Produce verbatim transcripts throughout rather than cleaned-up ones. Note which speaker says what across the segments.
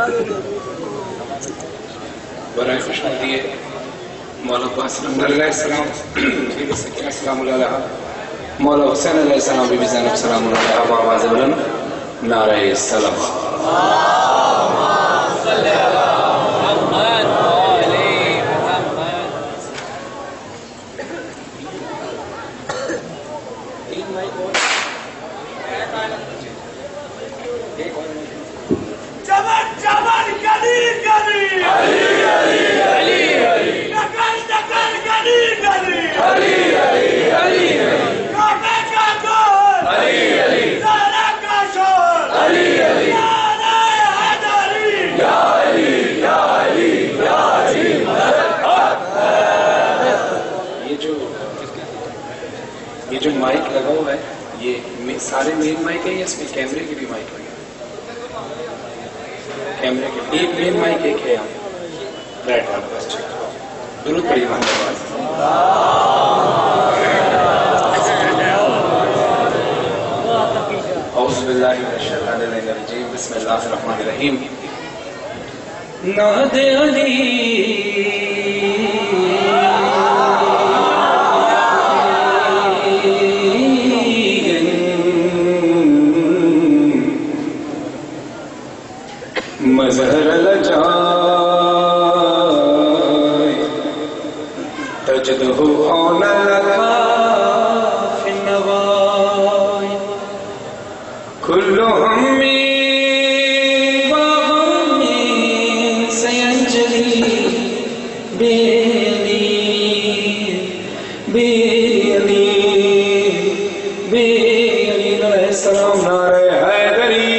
Speaker 1: برائے خوش آمدید مولا قاسم علیہ السلام بی بی سکینہ سلام اللہ علیہ مولا حسین علیہ السلام بی بی زینب سلام اللہ علیہ وآواز بلند نعرہ السلام صلی اللہ محمد وآلہ محمد. تین مائک اور
Speaker 2: جبر جبر گلی گلی
Speaker 1: علی علی علی علی
Speaker 2: نکل نکل گلی گلی
Speaker 1: علی علی علی
Speaker 2: کعبے کا گول
Speaker 1: علی علی
Speaker 2: زہرا کا شور
Speaker 1: علی علی
Speaker 2: نعرہ حیدری
Speaker 1: یا علی یا علی یا علی یہ جو یہ جو مائک لگا ہوا ہے یہ سارے مین مائک ہیں یا اس میں کیمرے کی بھی مائک لگے کیمرے کے ایک مین مائک ایک ہے یہاں رائٹ والا بس ٹھیک درود پڑھیے محمد اعوذ باللہ من الشیطان الرجیم بسم اللہ الرحمن الرحیم. ناد علی مظہر لجائے تجدہ آن لکا فی النوائی کل ہمی وغمی سینجلی بیلی بیلی بیلی علیہ السلام نعرہ حیدری.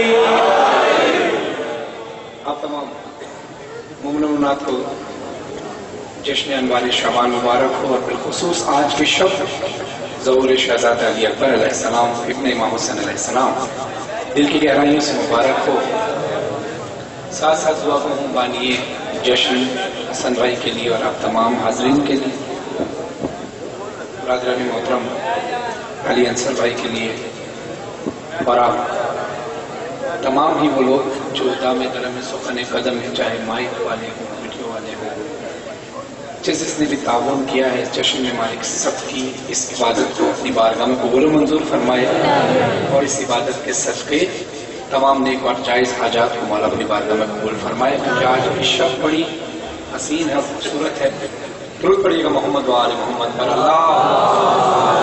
Speaker 1: آپ تمام مومن و مومنات کو جشن انوار شعبان مبارک ہو اور بالخصوص آج کی شب ظہور شہزادہ علی اکبر علیہ السلام ابن امام حسین علیہ السلام دل کی گہرائیوں سے مبارک ہو. ساتھ ساتھ دعا کو ہوں بانیے جشن حسن بھائی کے لیے اور آپ تمام حاضرین کے لیے برادران محترم علی انصر بھائی کے لیے اور آپ تمام ہی وہ لوگ جو دام درم سخن قدم ہے چاہے مائک والے ہوں ویڈیو والے ہوں جس جس نے بھی تعاون کیا ہے جشن میں مالک سب کی اس عبادت کو اپنی بارگاہ میں قبول و منظور فرمائے اور اس عبادت کے صدقے تمام نیک اور جائز حاجات کو مولا اپنی بارگاہ میں قبول فرمائے کیونکہ آج کی شب بڑی حسین ہے خوبصورت ہے. درود پڑھیے گا محمد و آل محمد پر اللہ.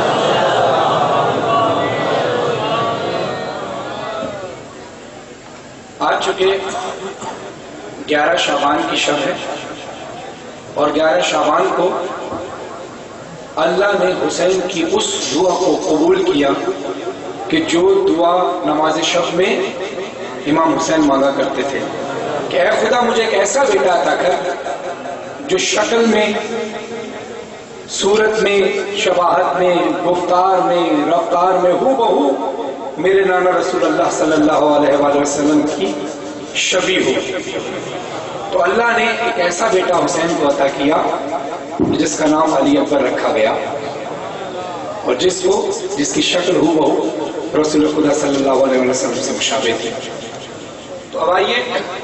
Speaker 1: آج چکے گیارہ شعبان کی شب ہے اور گیارہ شعبان کو اللہ نے حسین کی اس دعا کو قبول کیا کہ جو دعا نماز شب میں امام حسین مانگا کرتے تھے کہ اے خدا مجھے ایک ایسا بیٹا عطا کر جو شکل میں صورت میں شباہت میں گفتار میں رفتار میں ہو بہو میرے نانا رسول اللہ صلی اللہ علیہ وآلہ وسلم کی شبیہ ہو. تو اللہ نے ایک ایسا بیٹا حسین کو عطا کیا جس کا نام علی اکبر رکھا گیا اور جس کو جس کی شکل ہو بہو رسول خدا صلی اللہ علیہ وسلم سے مشابہ تھی. تو اب آئیے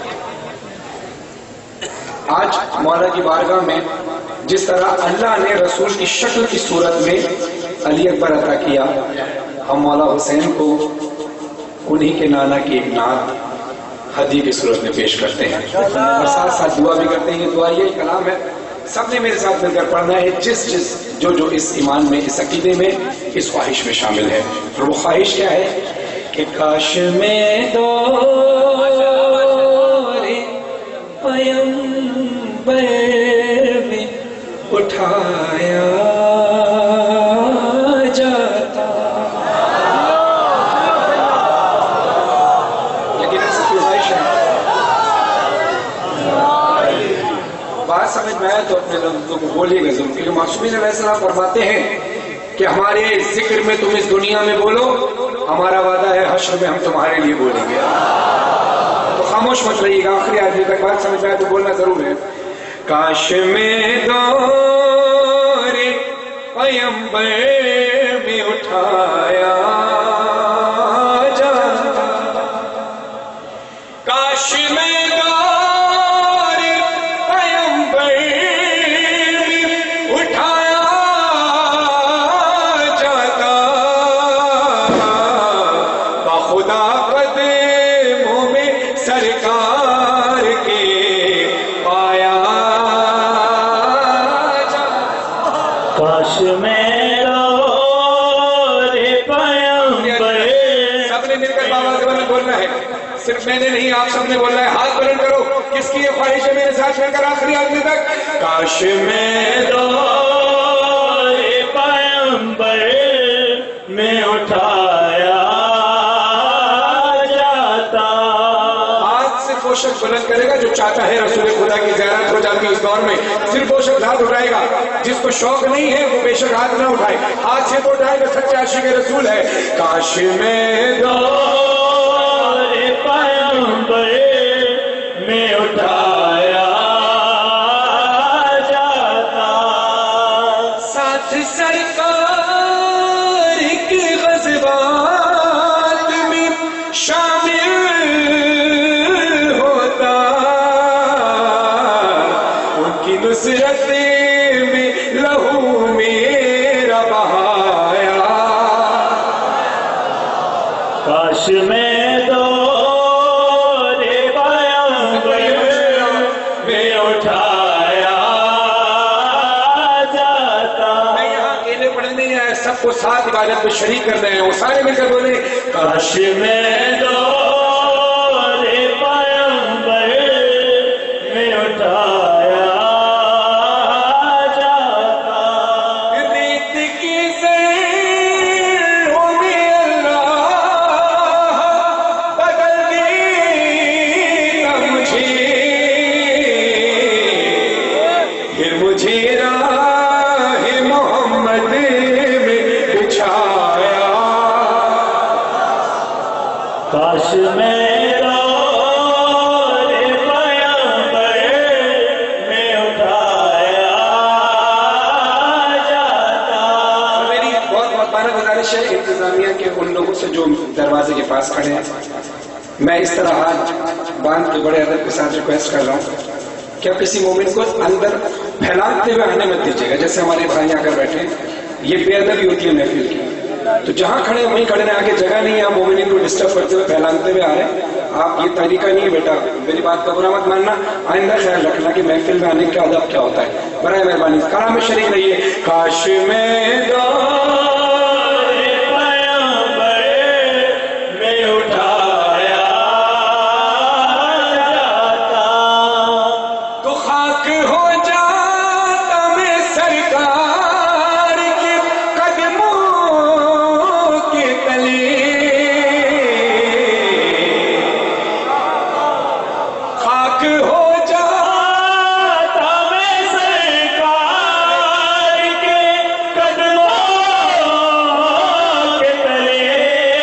Speaker 1: آج مولا کی بارگاہ میں جس طرح اللہ نے رسول کی شکل کی صورت میں علی اکبر عطا کیا ہم مولا حسین کو انہی کے نانا کی ایک نعت ہدیے کی صورت میں پیش کرتے ہیں اور ساتھ ساتھ دعا بھی کرتے ہیں. دعا یہ کلام ہے سب نے میرے ساتھ مل کر پڑھنا ہے جس جس جو جو اس ایمان میں اس عقیدے میں اس خواہش میں شامل ہے. اور وہ خواہش کیا ہے کہ کاش میں دور پیمبر میں اٹھایا جاتا. لیکن ایسی کوئی خواہش ہے بات سمجھ میں آئے تو اپنے لفظوں کو بولیے گا ضرور کیونکہ معصومین علیہ السلام فرماتے ہیں کہ ہمارے ذکر میں تم اس دنیا میں بولو ہمارا وعدہ ہے حشر میں ہم تمہارے لیے بولیں گے. تو خاموش مت رہیے گا آخری آدمی تک بات سمجھ میں آئے تو بولنا ضرور ہے. کاش میں دور پیمبر میں اٹھایا جاتا کاش میں بولنا ہے، صرف میں نے نہیں آپ سب نے بولنا ہے. ہاتھ بلند کرو، کس کی یہ خواہش ہے میرے ساتھ مل کر آخری آدمی تک؟ کاش میں دور پیغمبر میں اٹھایا جاتا. آج صرف وہ شخص بلند کرے گا جو چاہتا ہے رسول خدا کی زیارت ہو جاتی ہے اس دور میں. صرف وہ شخص ہاتھ اٹھائے گا. جس کو شوق نہیں ہے وہ بے شک ہاتھ نہ اٹھائے. ہاتھ سے تو اٹھائے گا سچا عاشق رسول ہے. کاش میں دور پیغمبر میں اٹھایا جاتا. ساتھ سرکار کے غزوات میں شامل ہوتا. ان کی نصرت میں لہو میرا بہایا. کاش میں سب کو ساتھ عبادت میں شریک کر رہے ہیں. وہ سارے مل کر بولے کاش میں دور پیغمبر میں اٹھایا جاتا. ریت کی زرعوں میں اللہ بدل دیتا مجھے. پھر مجھے راہ محمد کاش میں دور پیغمبر میں اٹھایا جاتا. میری بہت بہت بارہ گزارش ہے انتظامیہ کے ان لوگوں سے جو دروازے کے پاس کھڑے ہیں. میں اس طرح ہاتھ باندھ کے بڑے ادب کے ساتھ ریکویسٹ کر رہا ہوں کہ آپ کسی مومن کو اندر پھیلاتے ہوئے آنے مت دیجیے گا. جیسے ہمارے بھائی آ کر بیٹھے، یہ بے ادبی ہوتی ہے محفل کی. تو جہاں کھڑے وہیں کھڑے رہے، آگے جگہ نہیں ہے. آپ مومنین کو ڈسٹرب کرتے ہوئے پھیلاتے ہوئے آ رہے ہیں. آپ یہ طریقہ نہیں ہے بیٹا، میری بات کا برا مت ماننا. آئندہ خیال رکھنا کہ محفل میں آنے کا ادب کیا ہوتا ہے. برائے مہربانی کلام میں شریک رہیے. کاش میں دور پیغمبر میں اٹھایا جاتا تو خاک ہو جاتا میں سرکار کے قدموں کے تلے. خاک ہو جاتا میں سرکار کے قدموں کے تلے.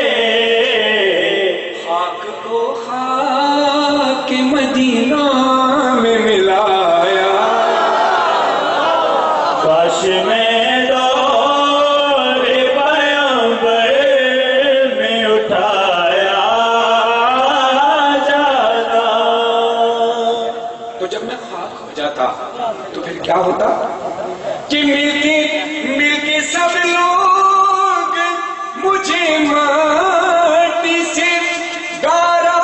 Speaker 1: خاک کو خاک مدینہ میں ملایا. کاش میں دور پیغمبر میں اٹھایا جاتا. تو جب میں خاک ہو جاتا تو پھر کیا ہوتا کہ مل کے مل کے سب لوگ مجھے ماٹی سے گارا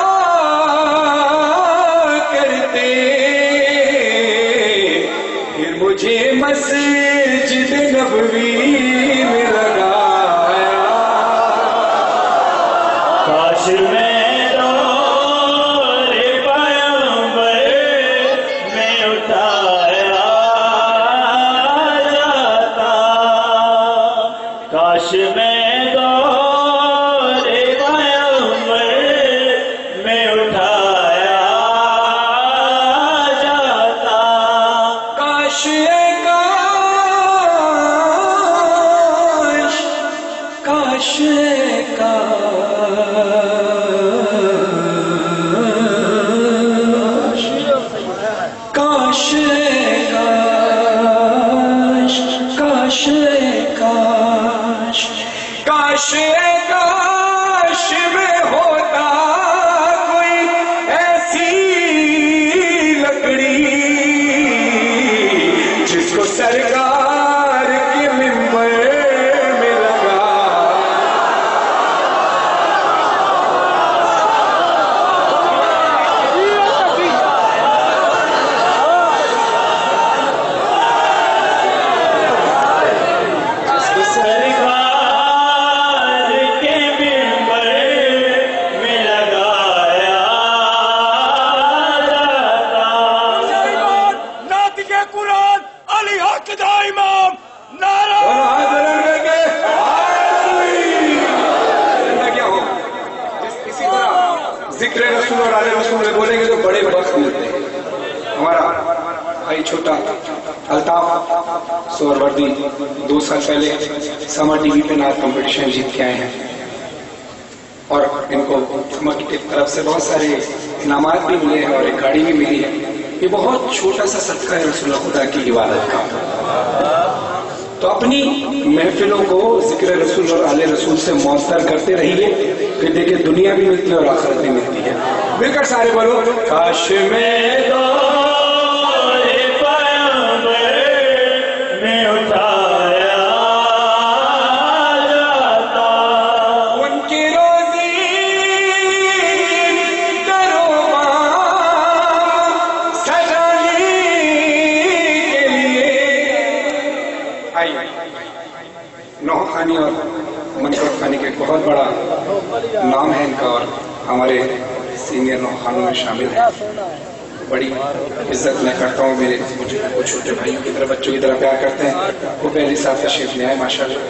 Speaker 1: کرتے. پھر مجھے مسجد نبوی میں لگایا. کاش میں دور پیغمبر میں اٹھایا جاتا. کاش میں دور پیغمبر میں اٹھایا جاتا. کاش کاش کاش کاش کاش کاش کاش میں ہوتا کوئی ایسی لکڑی جس کو سرکار کے منبر میں لگا. ذکر رسول اور آل رسول میں بولیں گے تو بڑے وقت ملتے ہیں. ہمارا بھائی چھوٹا الطاف سور وردی دو سال پہلے سما ٹی وی پہ نعت کمپٹیشن جیت کے آئے ہیں اور ان کو سما کی طرف سے بہت سارے انعامات بھی ملے ہیں اور ایک گاڑی بھی ملی ہے. یہ بہت چھوٹا سا صدقہ ہے رسول اللہ خدا کی عبادت کا. تو اپنی محفلوں کو ذکر رسول اور آل رسول سے معطر کرتے رہیے پھر دیکھیں دنیا بھی ملتی ہے اور آخرت بھی ملتی ہے. مل کر سارے بولو کاش میں دو نوح خانی اور منصور خانی کے بہت بڑا نام ہے ان کا اور ہمارے سینئر نوح خانوں میں شامل ہیں. بڑی عزت میں کرتا ہوں میرے وہ چھوٹے بھائیوں کی طرح بچوں کی طرح پیار کرتے ہیں. وہ پہلی ساتھ تشریف لے آئے ماشاء اللہ.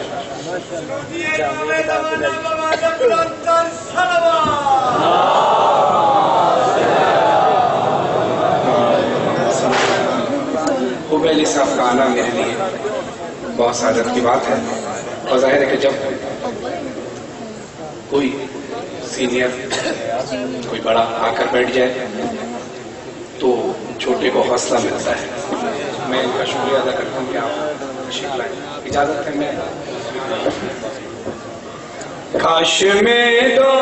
Speaker 1: وہ پہلی صاحب کا آنا میرے لیے بہت سعادت کی بات ہے اور ظاہر ہے کہ جب کوئی سینئر کوئی بڑا آ کر بیٹھ جائے تو چھوٹے کو حوصلہ ملتا ہے. میں ان کا شکریہ ادا کرتا ہوں کہ آپ تشریف لائیں. اجازت ہے میں کاش میں دو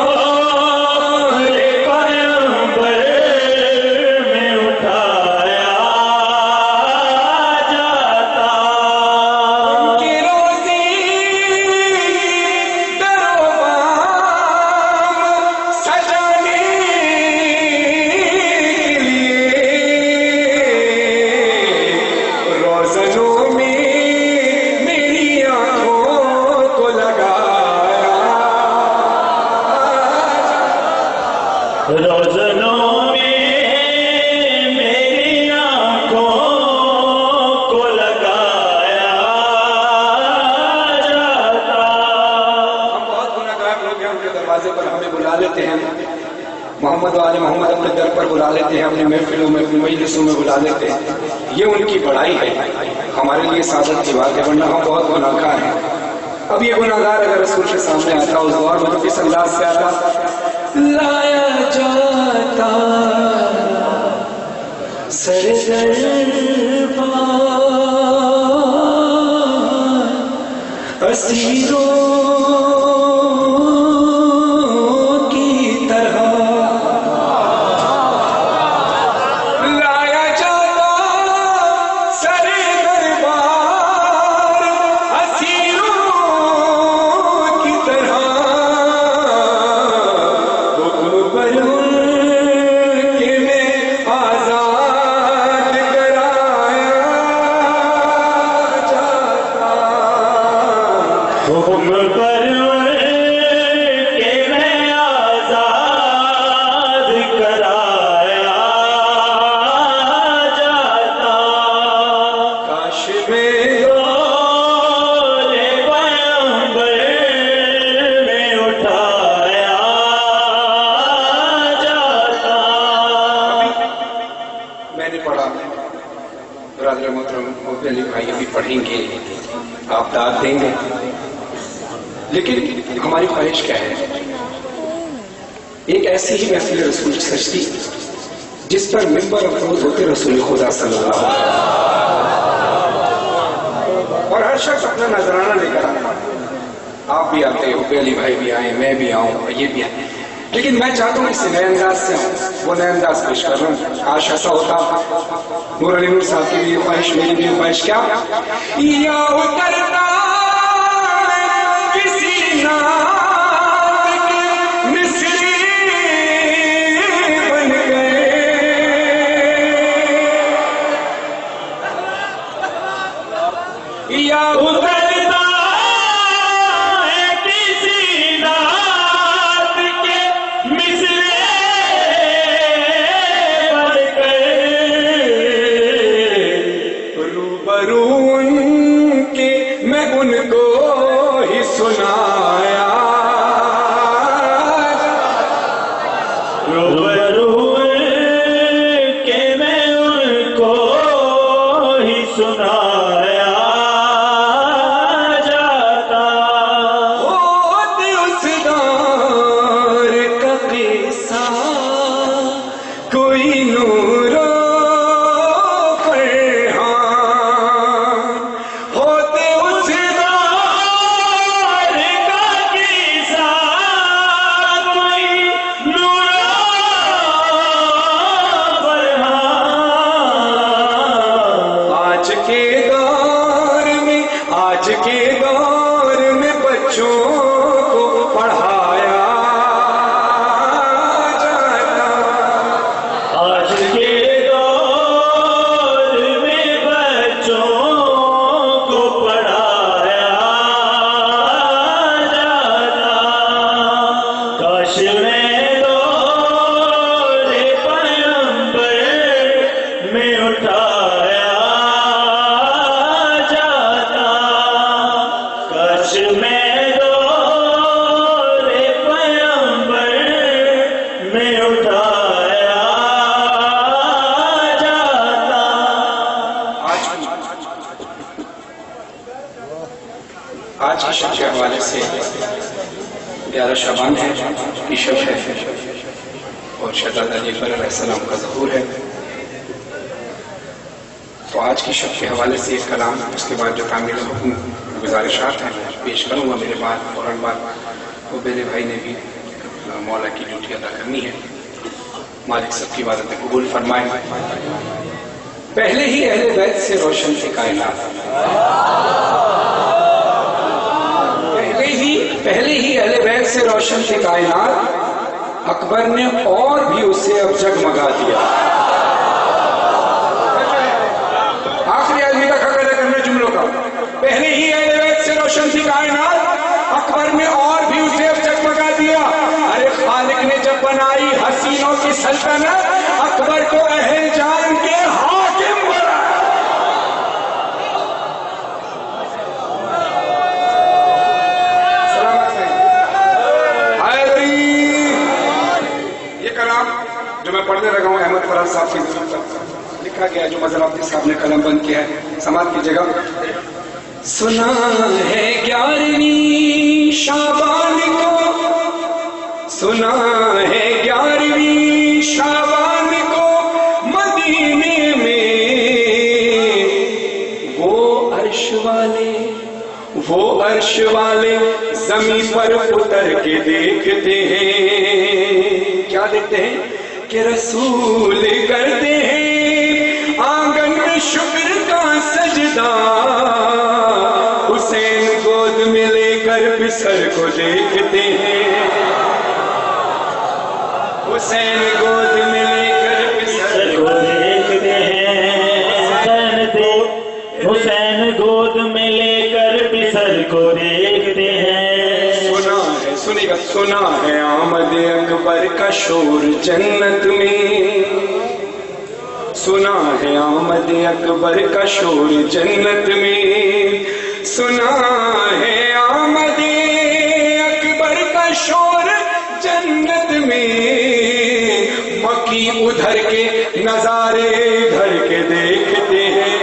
Speaker 1: محمد والے محمد اپنے در پر بلا لیتے ہیں, اپنے محفلوں میں اپنے مجلسوں میں بلا لیتے ہیں. یہ ان کی بڑائی ہے, ہمارے لیے سعادت کی بات ہے, ورنہ ہم بہت گناہگار ہیں. اب یہ گناہگار اگر رسول کے سامنے آتا اس دور میں تو کس انداز سے آتا؟ لایا جاتا سر دربار اسیروں پڑھیں گے, آپ داد دیں گے, لیکن ہماری خواہش کیا ہے؟ ایک ایسی ہی محفل رسول سجدی جس پر ممبر افروز ہوتے رسول خدا صلی اللہ علیہ وسلم اور ہر شخص اپنا نذرانہ لے کر آتا. آپ بھی آتے ہو, علی بھائی بھی آئے, میں بھی آؤں, یہ بھی آئے, لیکن میں چاہتا ہوں اس نئے انداز سے آؤں. وہ نئے انداز پیش کر رہا ہوں. کاش ایسا ہوتا. نور علی نور صاحب کی بھی خواہش, میری بھی خواہش, کیا یا اترتا کسی نات کے مصری بن گئے, یا اترتا کسی نات کے مصری روبرو ان کے میں ان کو ہی سنایا
Speaker 3: روبرو کہ میں ان کو ہی سنایا جاتا
Speaker 1: ہوتے اس دور کا قصہ کوئی نور آج کی شب کے حوالے سے گیارہ شعبان ہے کی شب ہے اور شہزادہ علی اکبر علیہ السلام کا ظہور ہے. تو آج کی شب کے حوالے سے ایک کلام، اس کے بعد جو تعمیل حکم گزارشات ہیں پیش کروں گا. میرے بعد فوراً بعد وہ میرے بھائی نے بھی مولا کی ڈیوٹی ادا کرنی ہے. مالک سب کی عبادتیں قبول فرمائیں. پہلے ہی اہل بیت سے روشن تھی کائنات، پہلے ہی پہلے ہی اہل بیت سے روشن تھی کائنات، اکبر نے اور بھی اسے اب جگمگا دیا. آخری آدمی کا خبر ہے کرنے جملوں کا. پہلے ہی اہل بیت سے روشن تھی کائنات، اکبر نے اور بھی اسے اب جگمگا دیا. ارے خالق نے جب بنائی حسینوں کی سلطنت، اکبر کو اہل جان کے حاکم بنایا. جو میں پڑھنے لگا ہوں احمد فراز صاحب کی لکھا گیا، جو مظہر عبدی صاحب نے قلم بند کیا ہے، سماعت کیجیے گا. سنا ہے گیارہویں شعبان کو، سنا ہے گیارہویں شعبان کو مدینے میں وہ عرش والے وہ عرش والے زمین پر اتر کے دیکھتے ہیں. کیا دیکھتے ہیں؟ کہ رسول کرتے ہیں آنگن میں شکر کا سجدہ، حسین گود میں لے کر پسر کو دیکھتے ہیں، حسین گود میں لے کر پسر کو دیکھتے ہیں،
Speaker 3: حسین گود میں لے کر پسر کو دیکھتے ہیں.
Speaker 1: سنا ہے، سنی گا، سنا ہے آمد اکبر کا شور جنت میں، سنا ہے آمد اکبر کا شور جنت میں، سنا ہے آمد اکبر کا شور جنت میں. مکی ادھر کے نظارے ادھر کے دیکھتے ہیں،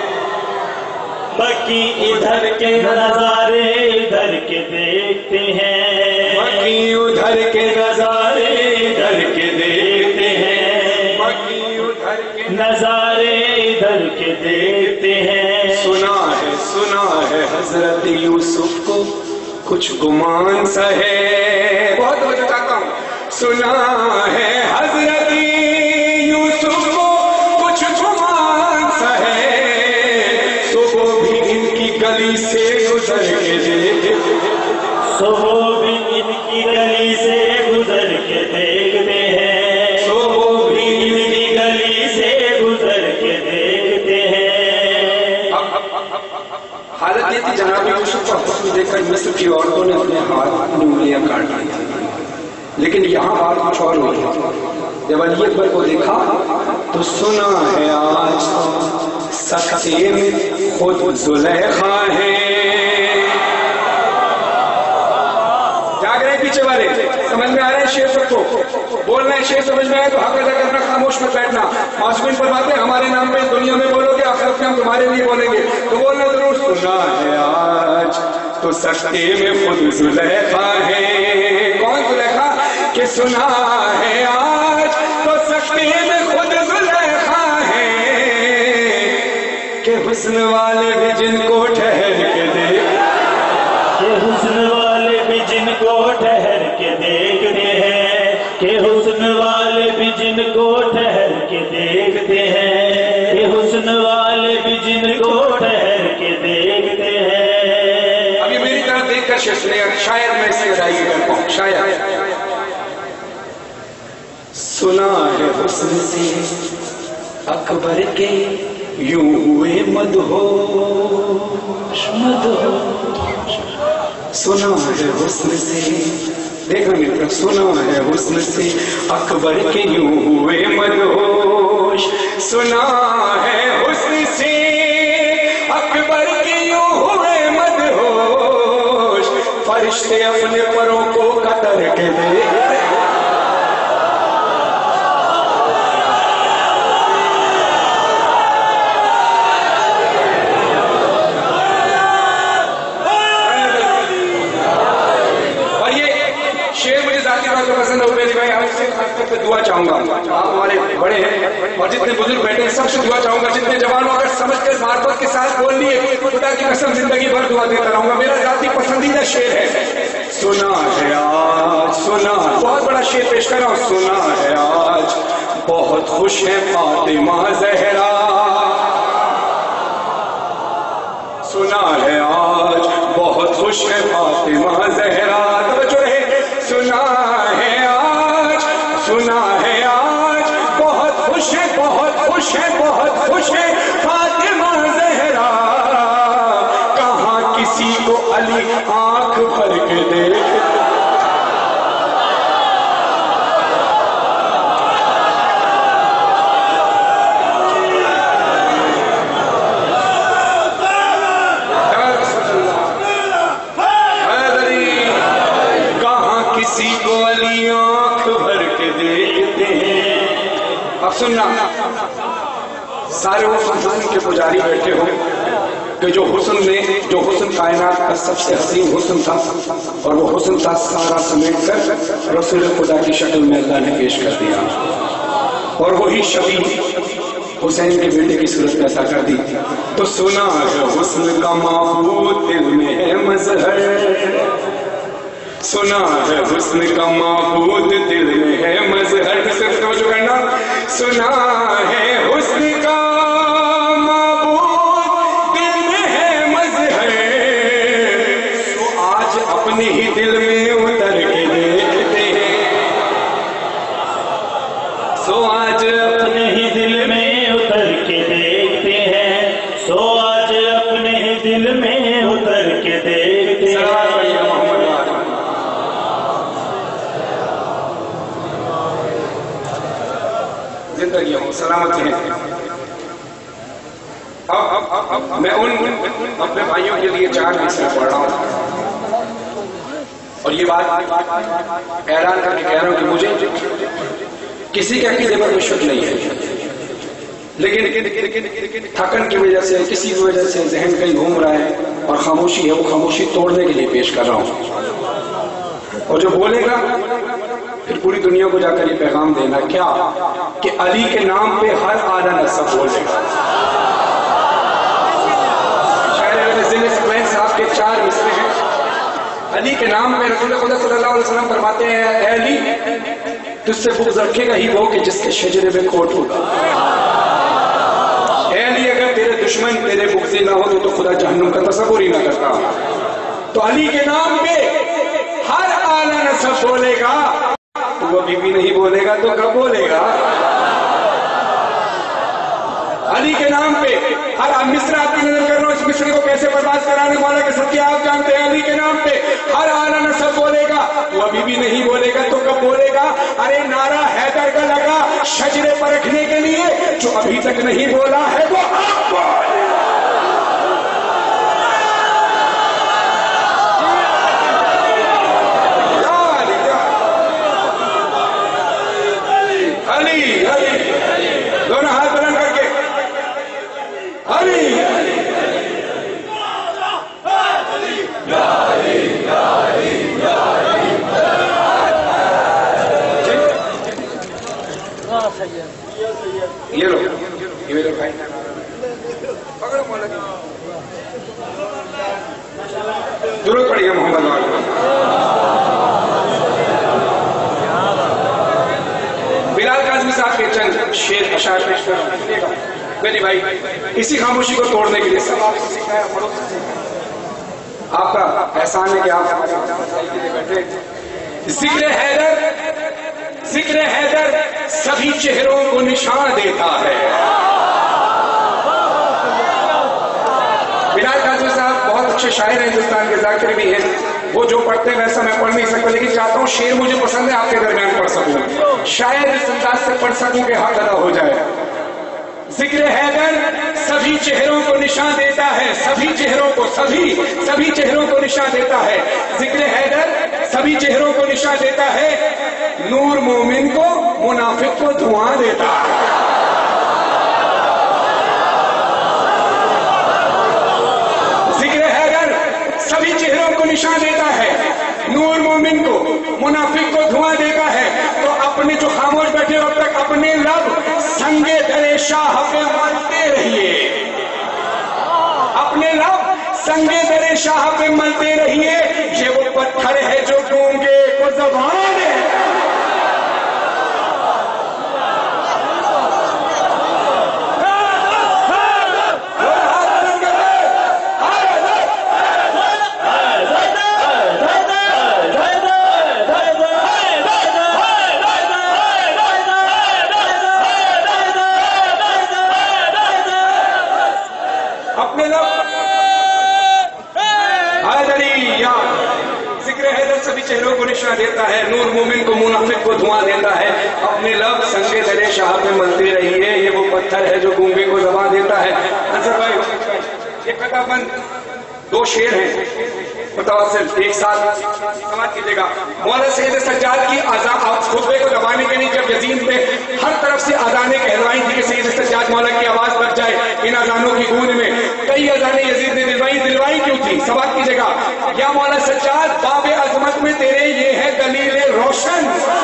Speaker 3: مکی ادھر کے نظارے ادھر کے دیکھتے ہیں،
Speaker 1: مکی ادھر کے نظارے ادھر کے دیکھتے ہیں، مکی ادھر کے
Speaker 3: نظارے ادھر کے دیکھتے ہیں.
Speaker 1: سنا ہے سنا ہے حضرت یوسف کو کچھ گمان سا ہے، بہت ہو چاہتا ہوں. سنا ہے حضرت یوسف کو کچھ گمان سا ہے، صبح بھی ان کی گلی سے گزر کے دیکھتے،
Speaker 3: صبح بھی ان کی گلی سے گزر کے دیکھتے ہیں،
Speaker 1: صبح بھی
Speaker 3: ان کی گلی سے گزر کے دیکھتے ہیں.
Speaker 1: حالت یہ تھی جناب یوسف کا حسن دیکھ کر مصر کی عورتوں نے اپنے ہاتھ اپنی انگلیاں کاٹ لی، لیکن یہاں بات کچھ اور ہوئی. جب علی اکبر کو دیکھا تو سنا ہے آج سکتے میں خود زلیخا ہے. جاگ رہے پیچھے والے سمجھ میں آ رہے ہیں شیر سب کو بولنا ہے شیر سمجھ میں آئے تو حق ادا کرنا خاموش مت بیٹھنا معصومین فرماتے ہیں ہمارے نام پہ دنیا میں بولو گے آخرت میں ہم تمہارے لیے بولیں گے تو بولنا ضرور سنا ہے آج تو سکتے میں خود زلیخا ہے کون زلیخا کہ سنا ہے آج تو سکتے میں خود زلیخا ہے کہ حسن والے بھی جن کو ٹھہر کے دیکھ
Speaker 3: کہ حسن والے بھی جن کو ٹھہر کے دیکھتے ہیں کہ حسن والے بھی جن کو ٹھہر کے دیکھتے ہیں کہ حسن والے بھی جن کو ٹھہر کے دیکھتے ہیں
Speaker 1: ابھی میری طرف دیکھ کر شیخ نے شاعر میں سے ادائیگی کرتا ہوں شاعر سنا ہے حسن سے اکبر کے یوں ہوئے مدہوش مدہوش سنا ہے حسن سے دیکھا میری طرف سنا ہے حسن سے اکبر کے یوں ہوئے مدہوش سنا ہے حسن سے اکبر کے یوں ہوئے مدہوش فرشتے اپنے پروں کو قطر کے دے دعا چاہوں گا آپ ہمارے بڑے ہیں اور جتنے بزرگ بیٹھے ہیں سب سے دعا چاہوں گا جتنے جوانوں اگر سمجھ کر معرفت کے ساتھ بول لیے خدا کی قسم زندگی بھر دعا دیتا رہوں گا میرا ذاتی پسندیدہ شعر ہے سنا ہے آج سنا بہت بڑا شعر پیش کر رہا ہوں سنا ہے آج بہت خوش ہے فاطمہ زہرا سنا ہے آج بہت خوش ہے فاطمہ زہرا توجہ رہے سنا ہے آج سنا ہے آج بہت خوش ہے بہت خوش ہے بہت خوش ہے فاطمہ زہرا کہاں کسی کو علی آنکھ بھر کے دیکھ سننا سارے وہ حسن کے پجاری بیٹھے ہو کہ جو حسن نے جو حسن کائنات کا سب سے حسین حسن تھا اور وہ حسن تھا سارا سمیٹ کر رسول خدا کی شکل میں اللہ نے پیش کر دیا اور وہی شبیہ حسین کے بیٹے کی صورت میں عطا کر دی تو سنا ہے حسن کا معبود دل میں ہے مظہر سنا ہے حسن کا معبود دل میں ہے مظہر صرف توجہ کرنا سنا ہے حسن کا معبود دل میں ہے مظہر تو آج اپنے ہی دل میں اتر کے دیکھتے ہیں سو آج
Speaker 3: اپنے ہی دل میں اتر کے دیکھتے ہیں سو آج اپنے ہی دل میں اتر کے دیکھتے ہیں
Speaker 1: زندگی ہوں سلامت ہیں میں ان اپنے بھائیوں کے لیے چار مصرع پڑھ رہا ہوں اور یہ بات اعلان کر کے کہہ رہا ہوں کہ مجھے کسی کے عقیدے پر کوئی شک نہیں ہے لیکن تھکن کی وجہ سے کسی کی وجہ سے ذہن کہیں گھوم رہا ہے اور خاموشی ہے وہ خاموشی توڑنے کے لیے پیش کر رہا ہوں اور جو بولے گا پھر پوری دنیا کو جا کر یہ پیغام دینا کیا کہ علی کے نام پہ ہر آلہ نصب بولے گا شاید ذہن سکوینس صاحب کے چار مصرے ہیں علی کے نام پہ رسول خدا صلی اللہ علیہ وسلم فرماتے ہیں اے علی تجھ سے بغض رکھے گا ہی وہ کہ جس کے شجرے میں کھوٹ ہوگا اے علی اگر تیرے دشمن تیرے بغضی نہ ہو تو خدا جہنم کا تصور ہی نہ کرتا تو علی کے نام پہ ہر آلہ نصب بولے گا تو وہ ابھی بھی نہیں بولے گا تو کب بولے گا علی کے نام پہ ہر مصرع آپ کی نظر کر رہا ہوں اس مصرع کو کیسے برباد کرانے والا کہ سب کی آپ جانتے ہیں علی کے نام پہ ہر آلہ نصب بولے گا وہ ابھی بھی نہیں بولے گا تو کب بولے گا ارے نعرہ حیدر کا لگا شجرے پر رکھنے کے لیے جو ابھی تک نہیں بولا ہے وہ آپ بولے لا یہ لو یہ میرے بھائی پکڑو مولا کی ضرورت پڑی ہے محمد والا بلال قاسمی صاحب کے چند شعر اشعار پیش کر میری بھائی اسی خاموشی کو توڑنے کے لیے سب آپ کو سکھایا پڑھو آپ کا احسان ہے کہ آپ بیٹھے ذکر حیدر ذکر حیدر سبھی چہروں کو نشان دیتا ہے بلال قاسمی صاحب بہت اچھے شاعر ہیں ہندوستان کے ذاکر بھی ہیں وہ جو پڑھتے ہیں ویسا میں پڑھ نہیں سکتا لیکن چاہتا ہوں شعر مجھے پسند ہے آپ کے درمیان پڑھ سکوں شاید اس انداز سے پڑھ سکوں کہ حق ادا ہو جائے ذکر حیدر سبھی چہروں کو نشان دیتا ہے سبھی چہروں کو سبھی سبھی چہروں کو نشان دیتا ہے ذکر حیدر سبھی چہروں کو نشان دیتا ہے نور مومن کو منافق کو دھواں دیتا ہے ذکر حیدر سبھی چہروں کو نشان دیتا ہے نور مومن کو منافق کو دھواں دیتا ہے تو اپنے جو خاموش بیٹھے اب تک اپنے لب سنگے در شاہ پہ ملتے رہیے اپنے لب سنگے در شاہ پہ ملتے رہیے یہ وہ پتھر ہے جو گونگے کو زبان ہے چہروں کو نشان دیتا ہے نور مومن کو منافق کو دھواں دیتا ہے اپنے لب سنگے در شاہ پہ ملتے رہیے یہ وہ پتھر ہے جو گونگے کو زبان دیتا ہے انصر بھائی یہ قطع بند دو شعر ہیں متواصل ایک ساتھ سماعت کیجئے گا مولانا سید سجاد کی خطبے کو دبانے کے لیے جب یزید میں ہر طرف سے اذانیں کہلوائی تھی کہ سید سجاد مولا کی آواز بچ جائے ان اذانوں کی گونج میں کئی اذانیں یزید نے دلوائی دلوائی کیوں تھی سماعت کیجئے گا یا مولا سجاد باب عظمت میں تیرے یہ ہے دلیل روشن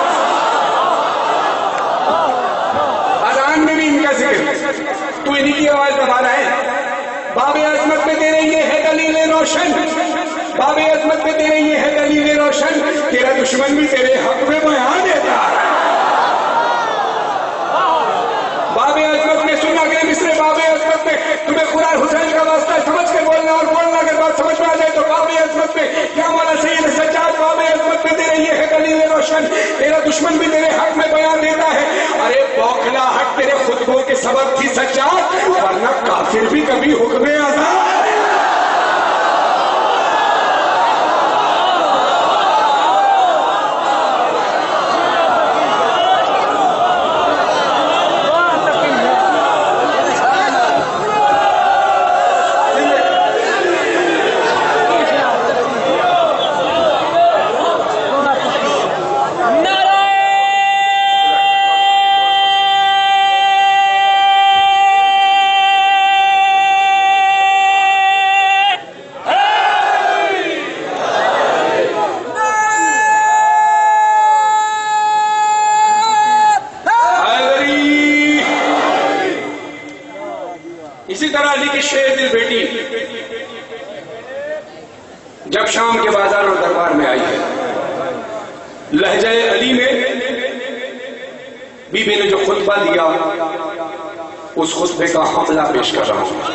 Speaker 1: اذان میں بھی ان کا ذکر تو انہی کی آواز دبا رہا ہے باب عظمت میں تیرے یہ ہے دلیل روشن باب عظمت میں تیرے یہ ہے دلیل روشن تیرا دشمن بھی تیرے حق میں بیان دیتا باب عظمت میں سن اگلے مصرے باب عظمت میں تمہیں قرآن حسین کا واسطہ سمجھ کے بولنا اور بولنا اگر بات سمجھ میں آ جائے تو باب عظمت میں کیا مولا سید سجاد باب عظمت میں تیرے یہ ہے دلیل روشن تیرا دشمن بھی تیرے حق میں بیان دیتا ہے ارے بوکھلا حق تیرے خطبوں کے سبب تھی سجاد ورنہ کافر بھی کبھی حکم اذان اسی طرح علی کی شیر دل بیٹی جب شام کے بازار اور دربار میں آئی ہے لہجہ علی میں بی بی نے جو خطبہ دیا اس خطبے کا حملہ پیش کر رہا ہوں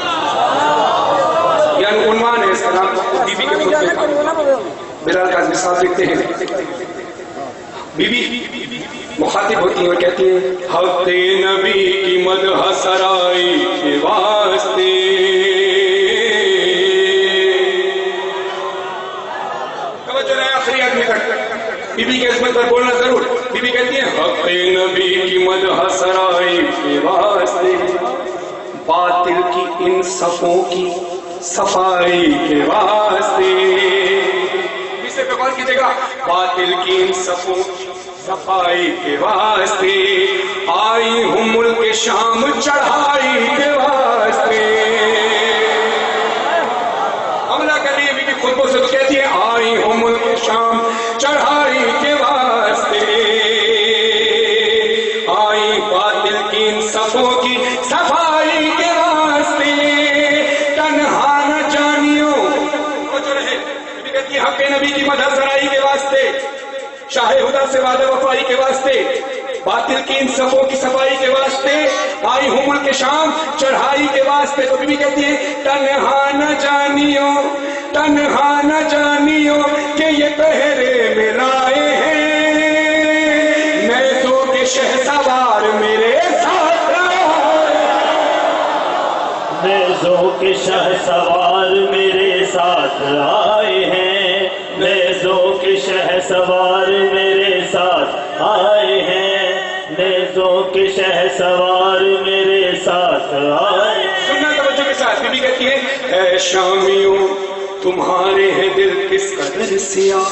Speaker 1: یعنی عنوان ہے اس کا نام بی بی کے خطبے کا بلال قاسمی صاحب لکھتے ہیں بی بی مخاطب ہوتی ہیں اور کہتی ہیں حق نبی کی مدح سرائی کے واسطے توجہ رہے آخری آدمی تک بی بی کی عظمت پر بولنا ضرور بی بی کہتی ہیں حق نبی کی مدح سرائی کے واسطے باطل کی ان صفوں کی صفائی کے واسطے اسے پہ غور کیجئے گا باطل کی ان صفوں کی صفائی کے واسطے آئی ہوں ملک شام چڑھائی کے واسطے حملہ کر رہی ہے بی بی خطبوں سے تو کہتی ہے آئی ہوں ملک شام چڑھائی کے واسطے آئی بات वादे वफाई के वास्ते, बातिल की इन सफों की सफाई के वास्ते आई हूँ मुल्क शाम चढ़ाई के वास्ते। तो बीबी कहती है तन्हा न जानियो, तन्हा न जानियो कि ये पहरे में लाए हैं, मैसों के शहसवार मेरे साथ आए,
Speaker 3: मैसों के शहसवार मेरे साथ आए हैं, मैसों के शहसवार मेरे साथ आए हैं, मैसों के शहसवार मेरे साथ आए।
Speaker 1: सुनना तवज्जो के साथ। बीबी कहती है ऐ शामियों तुम्हारे है दिल किस कदर सियाह,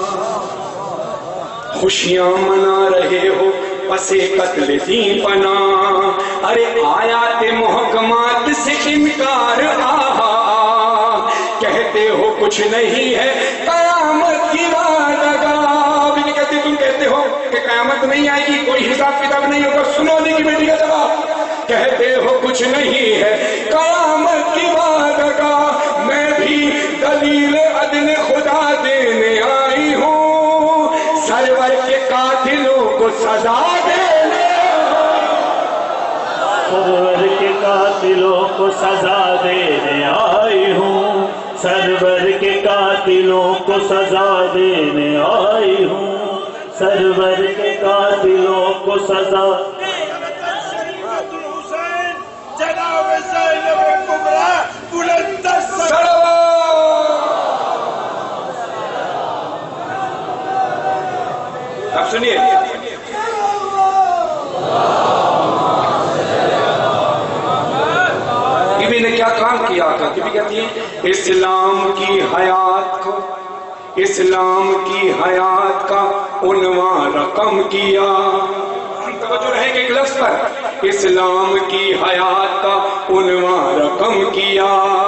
Speaker 1: खुशियां मना रहे हो पसे कत्ल दी पना, अरे आयात मुहकमात से इनकार आहा, कहते हो कुछ नहीं है कयामत की वादगाह। भी नहीं कहते, तुम कहते हो कि कयामत नहीं आएगी, कोई हिसाब किताब नहीं होगा, सुनो नहीं की बेटी का जवाब। कहते हो कुछ नहीं है कयामत की वादगाह, मैं भी दलील अदन खुदा देने आई हूँ, सरवर के कातिलों को सजा देने,
Speaker 3: सरवर के कातिलों को सजा देने आई हूँ, सरवर के कातिलों को सजा देने आई हूँ, सरवर के कातिलों को सजा।
Speaker 2: जनाब ज़ैनब कुबरा बुलंदर
Speaker 1: अब सुनिए बीबी ने क्या काम किया था। बीबी कहती है इस्लाम की हयात को, इस्लाम की हयात का उन्वान रकम किया। तवज्जो रहेगी एक लफ्ज़ पर, इस्लाम की हयात का उन्वान रकम किया,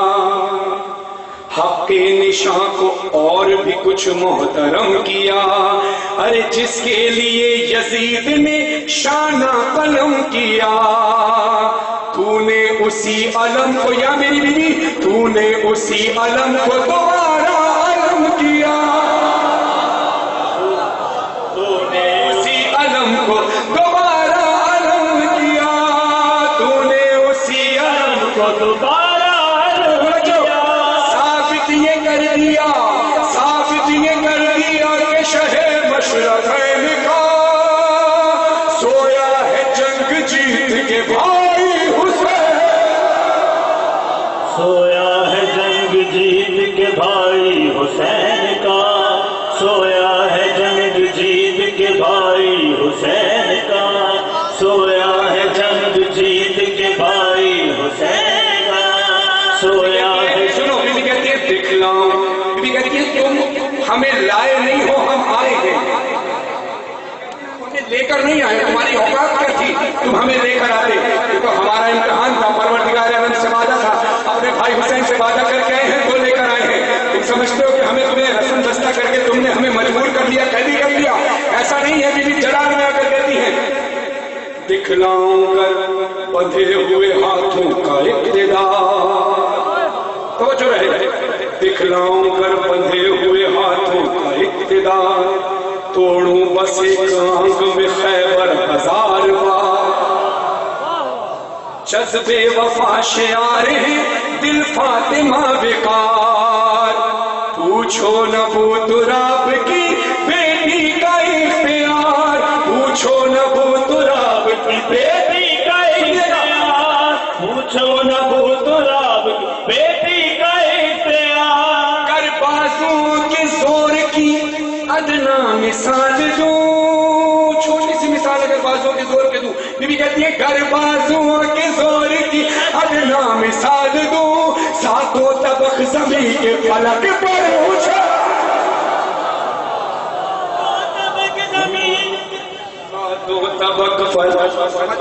Speaker 1: हक के निशान को और भी कुछ मोहतरम किया, अरे जिसके लिए यजीद ने शाना कलम किया, तूने उसी अलम को, या मेरी बीवी तूने उसी अलम को दोबारा अलम किया, तूने उसी अलम को दोबारा अलम किया, तूने उसी अलम को दोबारा अलम किया। साबित ये कर दिया, साबित ये कर दिया कि शहे मशरक़ैन का सोया है जंग जीत के भाई हुसैन,
Speaker 3: सोया है जंग जीत के भाई हुसैन का, सोया है जंग जीत के भाई हुसैन का, सोया है जंग जीत के भाई हुसैन का, सोया है।
Speaker 1: सुनो बीबी कहती है दिखलाऊं, बीबी कहती है तुम हमें लाए नहीं हो, हम आए हैं, हमें लेकर नहीं आए, तुम्हारी औकात क्या थी तुम हमें लेकर आते। तो हमारा इम्तिहान था, परवरदिगार आलम से वादा था, अपने भाई हुसैन से वादा करके आए हैं तो लेकर आए हैं। तुम समझते हो कि हमें तुम्हें रस्म दस्ता करके तुमने हमें मजबूर कर दिया, कैदी कर दिया, ऐसा नहीं है। बीबी जलाल में आकर कहती है दिखलाऊं कर बंधे हुए हाथों का इक़्तिदार, तो जो रहे दिखलाऊं कर बंधे हुए हाथों का इक़्तिदार, तोड़ूं बस एक आंख में खैबर हजार बार, जज्बे वफा शियार हैं दिल फातिमा बेकार, पूछो न बू तुराब की बेटी का इख्तियार, पूछो न बू तुराब की बेटी का इख्तियार,
Speaker 3: पूछो न बू तुराब की बेटी का इख्तियार,
Speaker 1: कर बाजुओं के जोर की अदना मिसाल दूं, छोटी सी मिसाल अगर बाजुओं के जोर के दूं, बीबी कहती है कर बाजुओं के जोर की अदना मिसाल दूं, सातों तबक ज़मीन के फलक पर ऊंचा, सातों तबक फलक।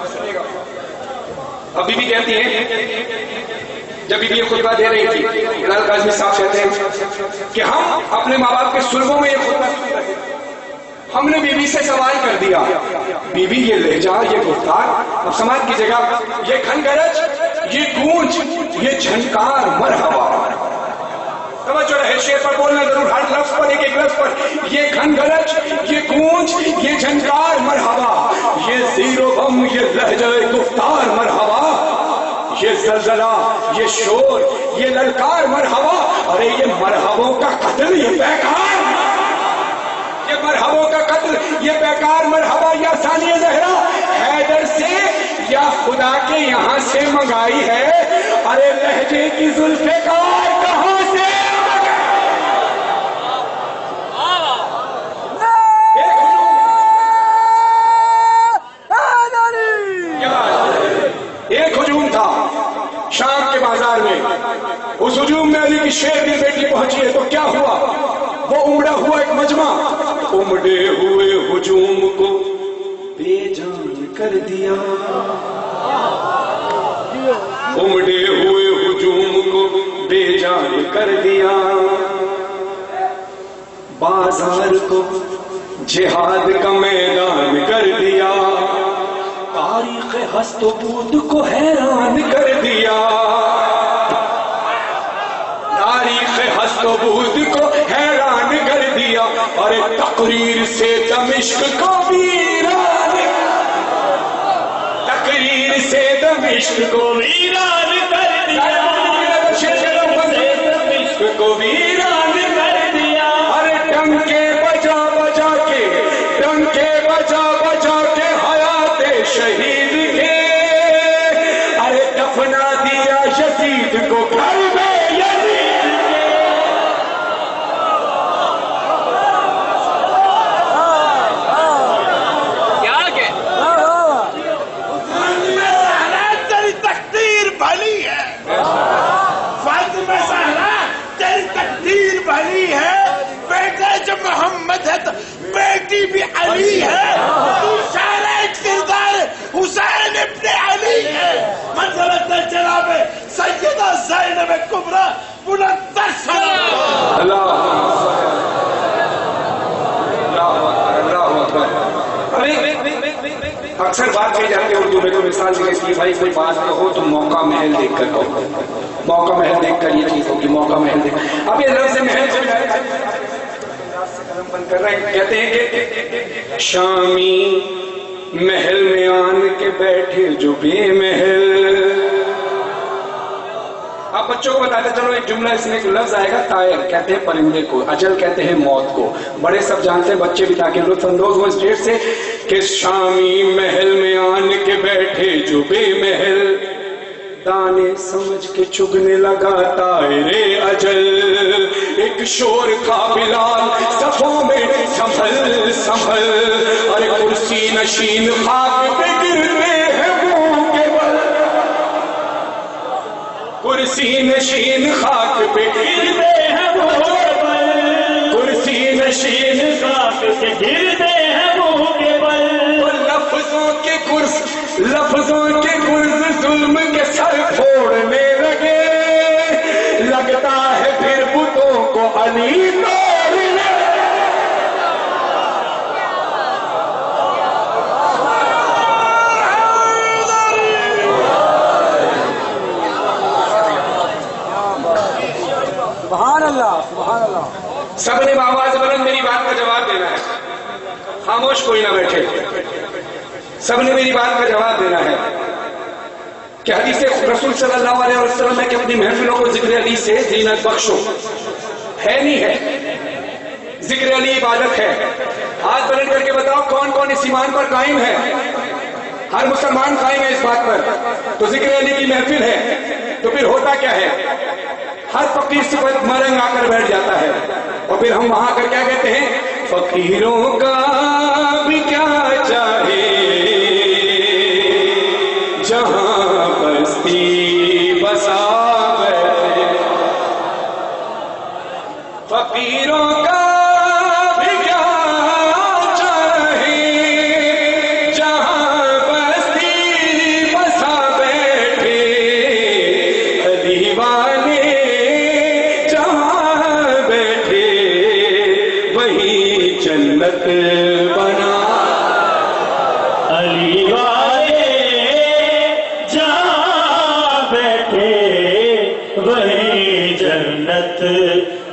Speaker 1: अब बीबी कहती है, जब बीबी ये खुतबा दे रही थी, बिलाल काज़मी साहब कहते हैं कि हम अपने माँ बाप के सुलगों में ये खुतबा सुन रहे थे, हमने बीबी से सवाल कर दिया, बीबी ये लहजा, ये गुफ्तार, अब समाज की जगह ये खनगरज, ये गूंज, ये झनकार, मरहबा, توجہ رہے، شیر پر بولنا ضرور، ہر لفظ پر، ایک ایک لفظ پر، یہ گھنگرج، یہ گونج، یہ جھنکار مرحبا، یہ زیر و بم، یہ لہجہ گفتار مرحبا، یہ زلزلہ، یہ شور، یہ للکار مرحبا، ارے یہ مرحبوں کا قتل، یہ بیکار، یہ مرحبوں کا قتل، یہ بیکار مرحبا، یا ثانی زہرا حیدر سے یا خدا کے یہاں سے منگائی ہے، ارے لہجے کی ذوالفقار کہاں سے؟ ایک ہجوم تھا شام کے بازار میں، اس ہجوم میں علی کی شیر کی بیٹی پہنچی ہے، تو کیا ہوا؟ وہ امڑا ہوا ایک مجمع، امڑے ہوئے ہجوم کو بے جان کر دیا، امڑے ہوئے ہجوم کو بے جان کر دیا، بازار کو جہاد کا میدان کر دیا، تاریخ ہست و بود کو حیران کر دیا، تاریخ ہست و بود کو حیران کر دیا، اور تقریر سے دمشق کو ویران، تقریر سے دمشق کو ویران کر دیا، دمشق کو ویران کر دیا، اور ڈنکے بجا بجا کے، ڈنکے بجا بجا کے شہید کے، ارے دفنا دیا یزید کو گھر میں، یزید
Speaker 2: کیا کہ تیری تقدیر بھلی ہے، فاطمہ زہرا تیری تقدیر بھلی ہے، بیٹا جو محمد ہے تو بیٹی بھی علی ہے، تو سارا کردار حسین ابن علی ہے، منزلت جناب سیدہ زینب کبریٰ بلند تر سلام۔
Speaker 1: اللہ اللہ اکبر۔ اکثر بات کی جاتی ہے اردو میں، تو مثال کی بھائی کوئی بات کہو تو موقع محل دیکھ کر کہو، موقع محل دیکھ کر یہ چیز ہوگی، موقع محل دیکھ۔ اب یہ لفظ محل سے بند کر رہے ہیں، کہتے ہیں کہ شامی محل میں آن کے بیٹھے جو بے محل۔ آپ بچوں کو بتاتے چلو ایک جملہ، اس میں ایک لفظ آئے گا طائر، کہتے ہیں پرندے کو، اجل کہتے ہیں موت کو، بڑے سب جانتے ہیں، بچے بھی تاکہ لطف اندوز ہو اس ڈیٹ سے، کہ شامی محل میں آن کے بیٹھے جو بے محل، دانے سمجھ کے چگنے لگا طائر اجل، ایک شور تھا بلال صفوں میں سنبھل سنبھل، ارے کرسی نشین خاک پہ گرتے ہیں منہ کے بل، کرسی نشین خاک پہ گرتے ہیں منہ کے بل، کرسی نشین خاک پہ گرتے ہیں منہ کے بل، لفظوں کے کرس لفظوں کے کرس ظلم کے سر پھوڑنے لگے، لگتا ہے پھر بتوں کو علی توڑنے۔
Speaker 4: سبحان اللہ سبحان اللہ۔
Speaker 1: سب نے آواز بلند میری بات کا جواب دینا ہے، خاموش کوئی نہ بیٹھے، سب نے میری بات کا جواب دینا ہے کہ حدیث رسول صلی اللہ علیہ وسلم ہے کہ اپنی محفلوں کو ذکر علی سے زینت بخشو، ہے نہیں ہے؟ ذکر علی عبادت ہے، ہاتھ بلند کر کے بتاؤ کون کون اس ایمان پر قائم ہے؟ ہر مسلمان قائم ہے اس بات پر، تو ذکر علی کی محفل ہے، تو پھر ہوتا کیا ہے؟ ہر فقیر صفت مرنگ آ کر بیٹھ جاتا ہے، اور پھر ہم وہاں کر کیا کہتے ہیں؟ فقیروں کا بھی کیا چاہے جہاں بستی بسا بیٹھے، فقیروں کا بھی کیا چاہے جہاں بستی بسا بیٹھے، دیوانے جہاں بیٹھے وہی جنت بنا،
Speaker 3: علی والے جہاں بیٹھے وہی جنت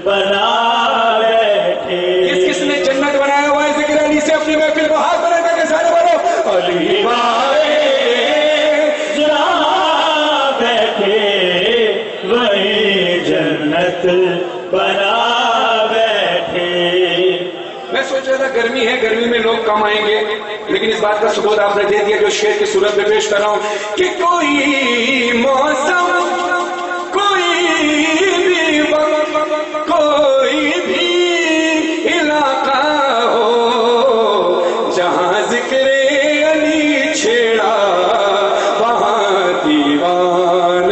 Speaker 1: گرمی ہے, گرمی میں لوگ کم آئیں گے, لیکن اس بات کا ثبوت آپ نے دے دیا جو شعر کی صورت میں پیش کر رہا ہوں کہ کوئی موسم, کوئی بھی وقت, کوئی بھی علاقہ ہو جہاں ذکر علی چھیڑا وہاں دیوان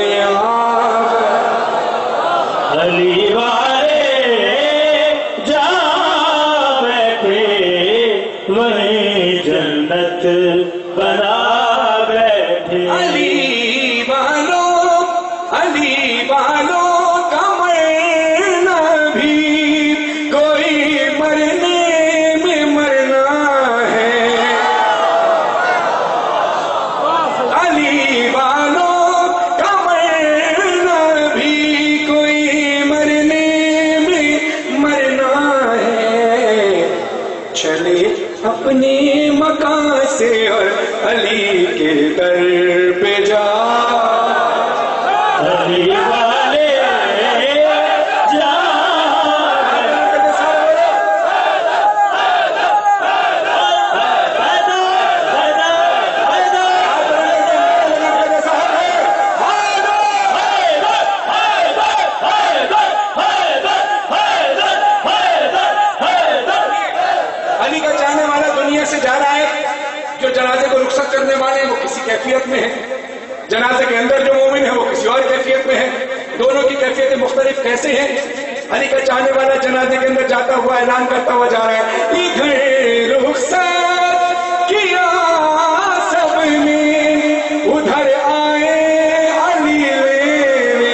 Speaker 3: علی والے جہاں بیٹھے وہیں جنت بنا بیٹھے.
Speaker 1: علی والوں, علی والوں کا مرنا بھی کوئی مرنے میں مرنا ہے. علی والوں کا مرنا بھی کوئی مرنے میں مرنا ہے. چلے اپنے مکان سے اور علی کے در پہ جا.
Speaker 3: علی والے
Speaker 1: علی کا چاہنے والا دنیا سے جا رہا ہے, جو جنازے کو رخصت کرنے والے ہیں وہ کسی کیفیت میں ہیں, جنازے کے اندر جو مومن ہے وہ کسی اور کیفیت میں ہے. دونوں کی کیفیتیں مختلف کیسے ہیں؟ علی کا چاہنے والا جنازے کے اندر جاتا ہوا اعلان کرتا ہوا جا رہا ہے ادھر رخصت کیا سب نے ادھر آئے علی لینے.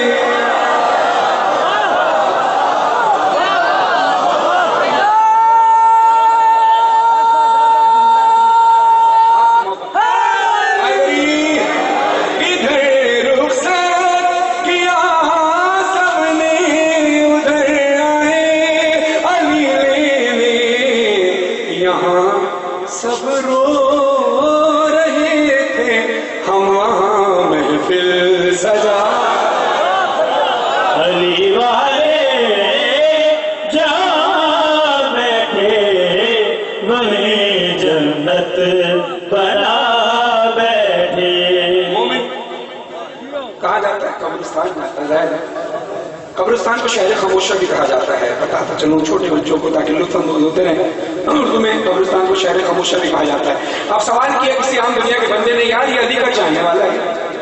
Speaker 1: سب رو رہے تھے ہم وہاں محفل سجا.
Speaker 3: علی والے جہاں بیٹھے وہیں جنت بنا بیٹھے.
Speaker 1: مومن کہا جاتا ہے قبرستان میں ظاہر ہے, قبرستان کو شہر خاموشہ بھی کہا جاتا ہے. بتاتا چلوں چھوٹے بچوں کو تاکہ لطف اندوز ہوتے رہیں, اردو میں قبرستان کو شہر خاموشہ بھی کہا جاتا ہے. اب سوال کیا کسی عام دنیا کے بندے نے, یار یہ علی کا چاہنے والا ہے,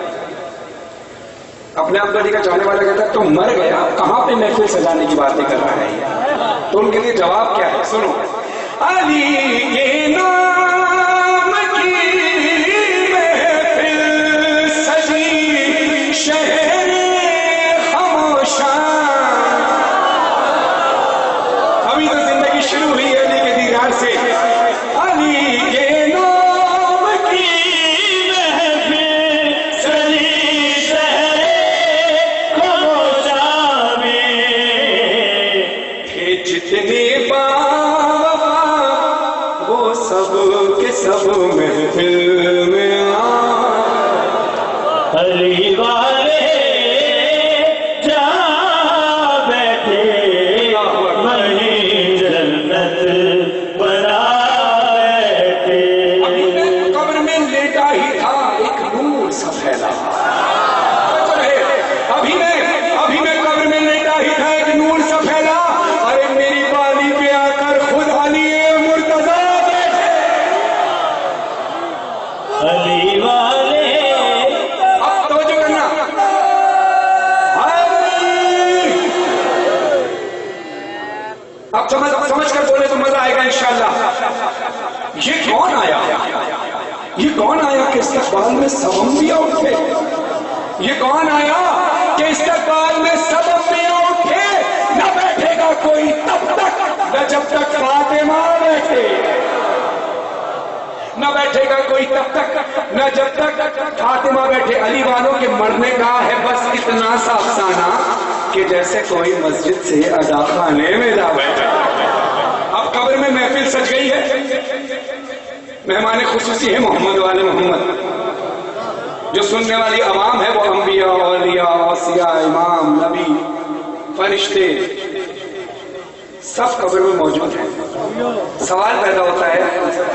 Speaker 1: اپنے آپ کو علی کا چاہنے والا کہتا ہے تو مر گیا, کہاں پہ محفل سجانے کی باتیں کر رہا ہے. تو ان کے لیے جواب کیا ہے سنو. علی کے نام کی محفل سجی شہر خاموشہ. ابھی تو زندگی شروع ہوئی ہے علی کے دیدار سے. علی کے نام کی
Speaker 3: محفل سجی شہر خاموشہ میں
Speaker 1: تھے جتنے باوفا وہ سب کے سب محفل میں آئے.
Speaker 3: علی والے جہاں بیٹھے وہیں جنت بنا بیٹھے.
Speaker 1: ابھی میں قبر میں لیٹا ہی تھا ایک نور سا پھیلا. ابھی میں ابھی میں قبر میں لیٹا ہی تھا ایک نور سا پھیلا. ارے میری بالی پہ آ کر خود علی مرتضیٰ بیٹھے.
Speaker 3: علی والے
Speaker 1: اب توجہ کرنا. اب سمجھ سمجھ کر بولے تو مزہ آئے گا انشاءاللہ. یہ کون آیا, یہ کون آیا کہ استقبال میں سب انبیاء اٹھے. یہ کون آیا کہ استقبال میں سب انبیاء اٹھے. نہ بیٹھے گا کوئی تب تک نہ جب تک فاطمہ بیٹھے. نہ بیٹھے گا کوئی تب تک نہ جب تک فاطمہ بیٹھے. علی والوں کے مرنے کا ہے بس اتنا سا افسانہ کہ جیسے کوئی مسجد سے ادا خانے میں جا بیٹھا. اب قبر میں محفل سج گئی ہے. مہمان خصوصی ہے محمد والے محمد. جو سننے والی عوام ہے وہ انبیاء, اولیاء, اوصیاء, امام, نبی, فرشتے سب قبر میں موجود ہیں. سوال پیدا ہوتا ہے،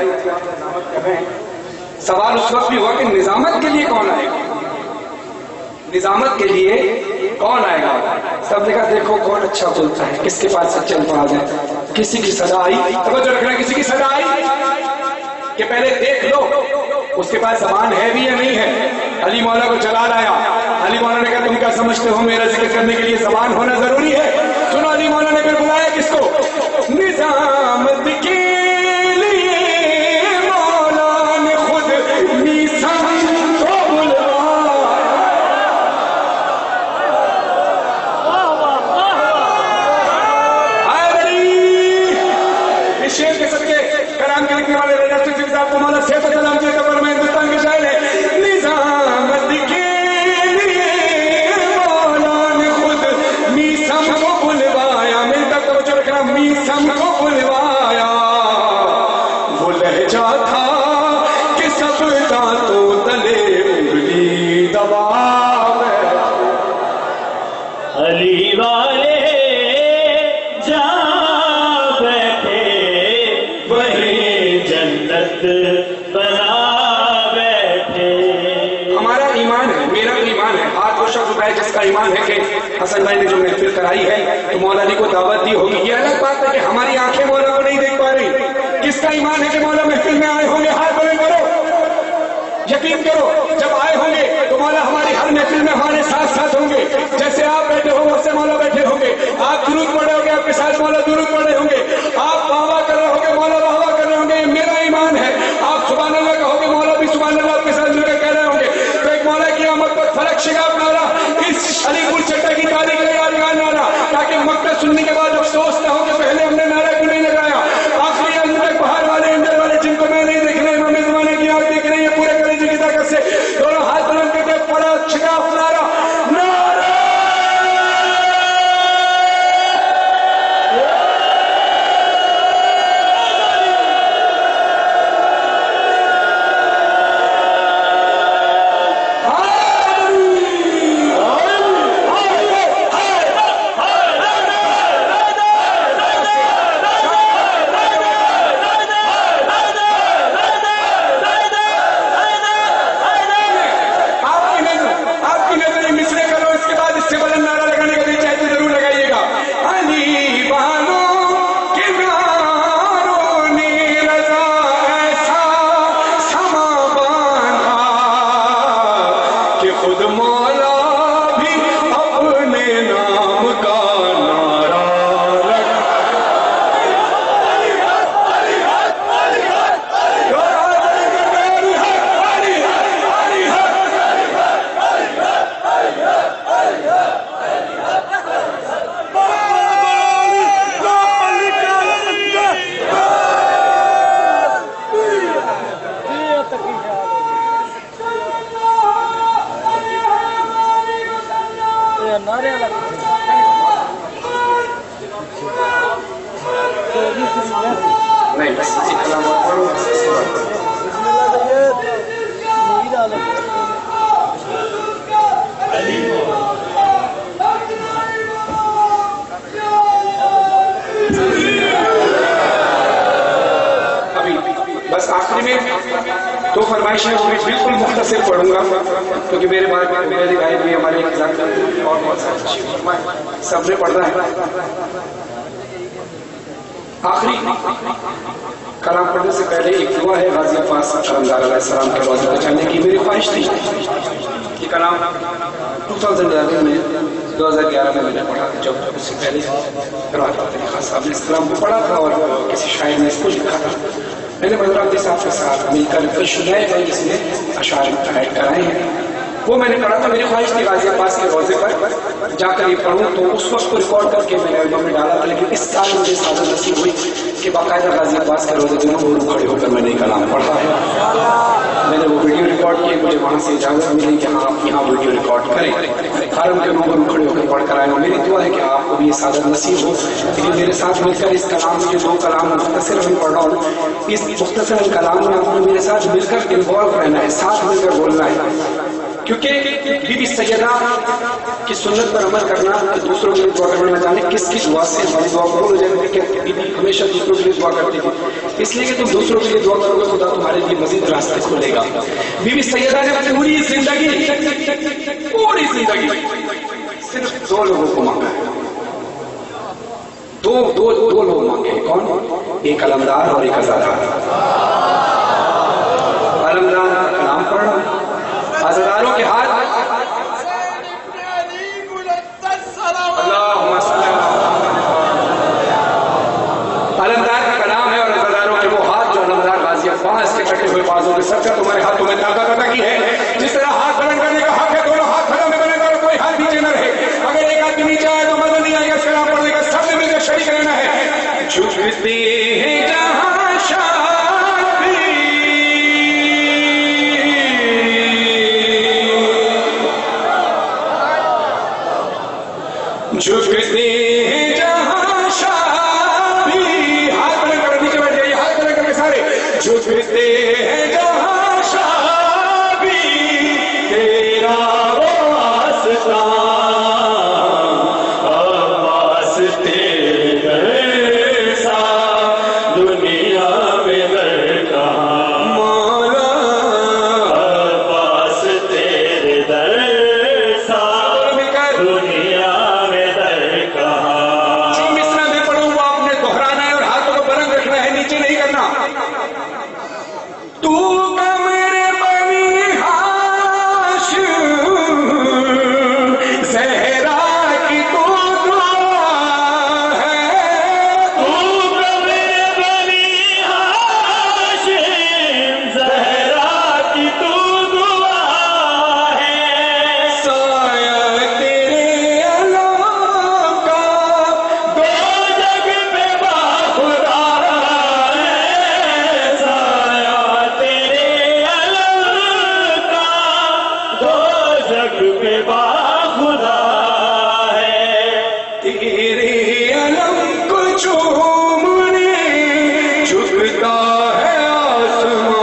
Speaker 1: سوال اس وقت بھی ہوا کہ نظامت کے لیے کون آئے گا، نظامت کے لیے کون آئے گا؟ سب نے کہا دیکھو کون اچھا بولتا ہے، کس کے پاس سچے الفاظ ہیں۔ کسی کی صدا آئی، توجہ رکھنا، کسی کی صدا آئی کہ پہلے دیکھ لو اس کے پاس زبان ہے بھی یا نہیں ہے۔ علی مولا کو چلا لایا، علی مولا نے کہا تم کیا سمجھتے ہو میرا ذکر کرنے کے لیے زبان ہونا ضروری ہے؟ سنو، علی مولا نے پھر بلایا کس کو؟ نظامت کے
Speaker 3: علی والے جا بیٹھے وہی جنت بنا بیٹھے۔
Speaker 1: ہمارا ایمان ہے، میرا تو ایمان ہے، ہاتھ وہ شخص اٹھائے جس کا ایمان ہے کہ حسن بھائی نے جو محفل کرائی ہے تو مولا علی کو دعوت دی ہوگی۔ یہ الگ بات ہے کہ ہماری آنکھیں مولا کو نہیں دیکھ پا رہی۔ کس کا ایمان ہے کہ مولا محفل میں آئے ہوں گے؟ ہاتھ بلند کرو، یقین کرو جب آئے ہوں گے تو مولا ہماری ہر محفل میں ہمارے ساتھ ساتھ ہوں گے۔ جیسے آپ بیٹھے ہو ویسے مولا بیٹھے ہوں گے، آپ درود پڑھے ہوں گے آپ کے ساتھ مولا درود پڑھے ہوں گے، آپ واہ واہ کر رہے ہوں گے مولا واہ واہ کر رہے ہوں گے۔ یہ میرا ایمان ہے۔ آپ سبحان اللہ کہو گے مولا بھی سبحان اللہ آپ کے ساتھ مل کے کہہ رہے ہوں گے۔ تو ایک مولا کی آمد پر فلک شگاف نعرہ، اس علی پور چٹا کی تاریخ کا یادگار نعرہ، تاکہ مکہ سننے کے بعد افسوس نہ ہو کہ پہلے ہم نے نعرہ کیوں نہیں لگایا۔ آخری علم تک باہر والے اندر والے جن کو میں نہیں دیکھ رہے امام زمانے کی آنکھ دیکھ رہی ہے، پورے کلیجے کی طاقت سے دونوں ہاتھ بلند کرتے پڑا شگاف نعرہ، نعرہ نہیں بس کلام پڑھو ابھی بس آخری میں دو فرمائشیں وہ میں بالکل مختصر پڑھوں گا کیونکہ میرے بعد میرے غائب بھی ہمارے خلاف اور بہت سارے سب نے پڑھنا ہے۔ آخری کلام پڑھنے سے پہلے ایک دعا ہے غازی عباس علمدار علیہ السلام کے روزے کو جاننے کی میری خواہش تھی۔ یہ کلام دو ہزار گیارہ میں دو ہزار گیارہ میں میں نے پڑھا تھا، جب اس سے پہلے روایت علی خان صاحب نے اس کلام کو پڑھا تھا اور کسی شاعر نے اس کو لکھا تھا۔ میں نے مظہر عبدی صاحب کے ساتھ مل کر کچھ نئے نئے جس نے اشعار ایڈ کرائے ہیں وہ میں نے پڑھا تھا۔ میری خواہش تھی غازی عباس کے روزے پر جا کر یہ پڑھوں، تو اس وقت کو ریکارڈ کر کے میں نے البم میں ڈالا تھا، لیکن اس سال مجھے سعادت نصیب ہوئی کہ باقاعدہ غازی عباس کے روزے دنوں وہ کھڑے ہو کر میں نے یہ کلام پڑھا ہے۔ میں نے وہ ویڈیو ریکارڈ کی، مجھے وہاں سے اجازت ملی کہ ہاں آپ یہاں ویڈیو ریکارڈ کریں، حرم کے روبرو کھڑے ہو کر پڑھ کر آئے ہوں۔ میری دعا ہے کہ آپ کو بھی یہ سعادت نصیب ہو کہ میرے ساتھ مل کر اس کلام کے دو کلام مختصر میں پڑھ رہا ہوں۔ اس مختصر کلام میں آپ کو میرے ساتھ مل کر انوالو رہنا ہے، ساتھ مل کر بولنا ہے، کیونکہ بی بی سیدہ کی سنت پر عمل کرنا کہ دوسروں کے لیے دعا کرنا، نہ جانے کس کی دعا سے ہماری دعا قبول ہو جائے کہ بی بی ہمیشہ دوسروں کے لیے دعا کرتی تھی، اس لیے کہ تم دوسروں کے لیے دعا کرو گے خدا تمہارے لیے مزید راستے کھولے گا۔ بی بی سیدہ نے پوری زندگی پوری زندگی صرف دو لوگوں کو مانگا ہے، دو دو دو لوگ مانگے ہیں، کون؟ ایک علمدار اور ایک عزادار۔ علمدار کا نام پڑھنا، عزاداروں کے ہاتھ اللہم صلی علمدار کا نام ہے اور عزاداروں کے وہ ہاتھ جو علمدار غازی عباس کے کٹے ہوئے بازوں کے سب کا تمہارے ہاتھوں میں طاقت عطا کی ہے۔ جس طرح ہاتھ بلند کرنے کا حق ہے، دونوں ہاتھ کھڑوں میں بلند کرو، کوئی ہاتھ نیچے نہ رہے۔ اگر ایک آدمی نیچے آئے تو مزہ نہیں آئے گا، سلام پڑھنے کا سب نے مل کر شریک رہنا ہے۔ جھکتے ہیں جہاں شافی، جھکتے ہیں جہاں شافی، ہاتھ بلند کرو، نیچے بیٹھ جائیے، ہاتھ بلند کر کے سارے، جھکتے ہیں جہاں شافی، تیرا واسطہ عباس تیرے در سا، دنیا میں در کہاں مولا، عباس تیرے در سا، دنیا میں در کہاں۔ جو مصرع میں پڑھوں وہ آپ نے دہرانا ہے اور ہاتھوں کو بلند رکھنا ہے، نیچے نہیں کرنا۔ تو کمر بنی ہاشم، زہرا کی تو دعا ہے، تو کمر بنی ہاشم، زہرا کی تو دعا ہے، سایہ تیرے علم کا دو جگ میں باخدا ہے، سایہ تیرے علم کا دو جگ میں باخدا ہے، تیرے علم کو چومنے جھکتا ہے آسمان،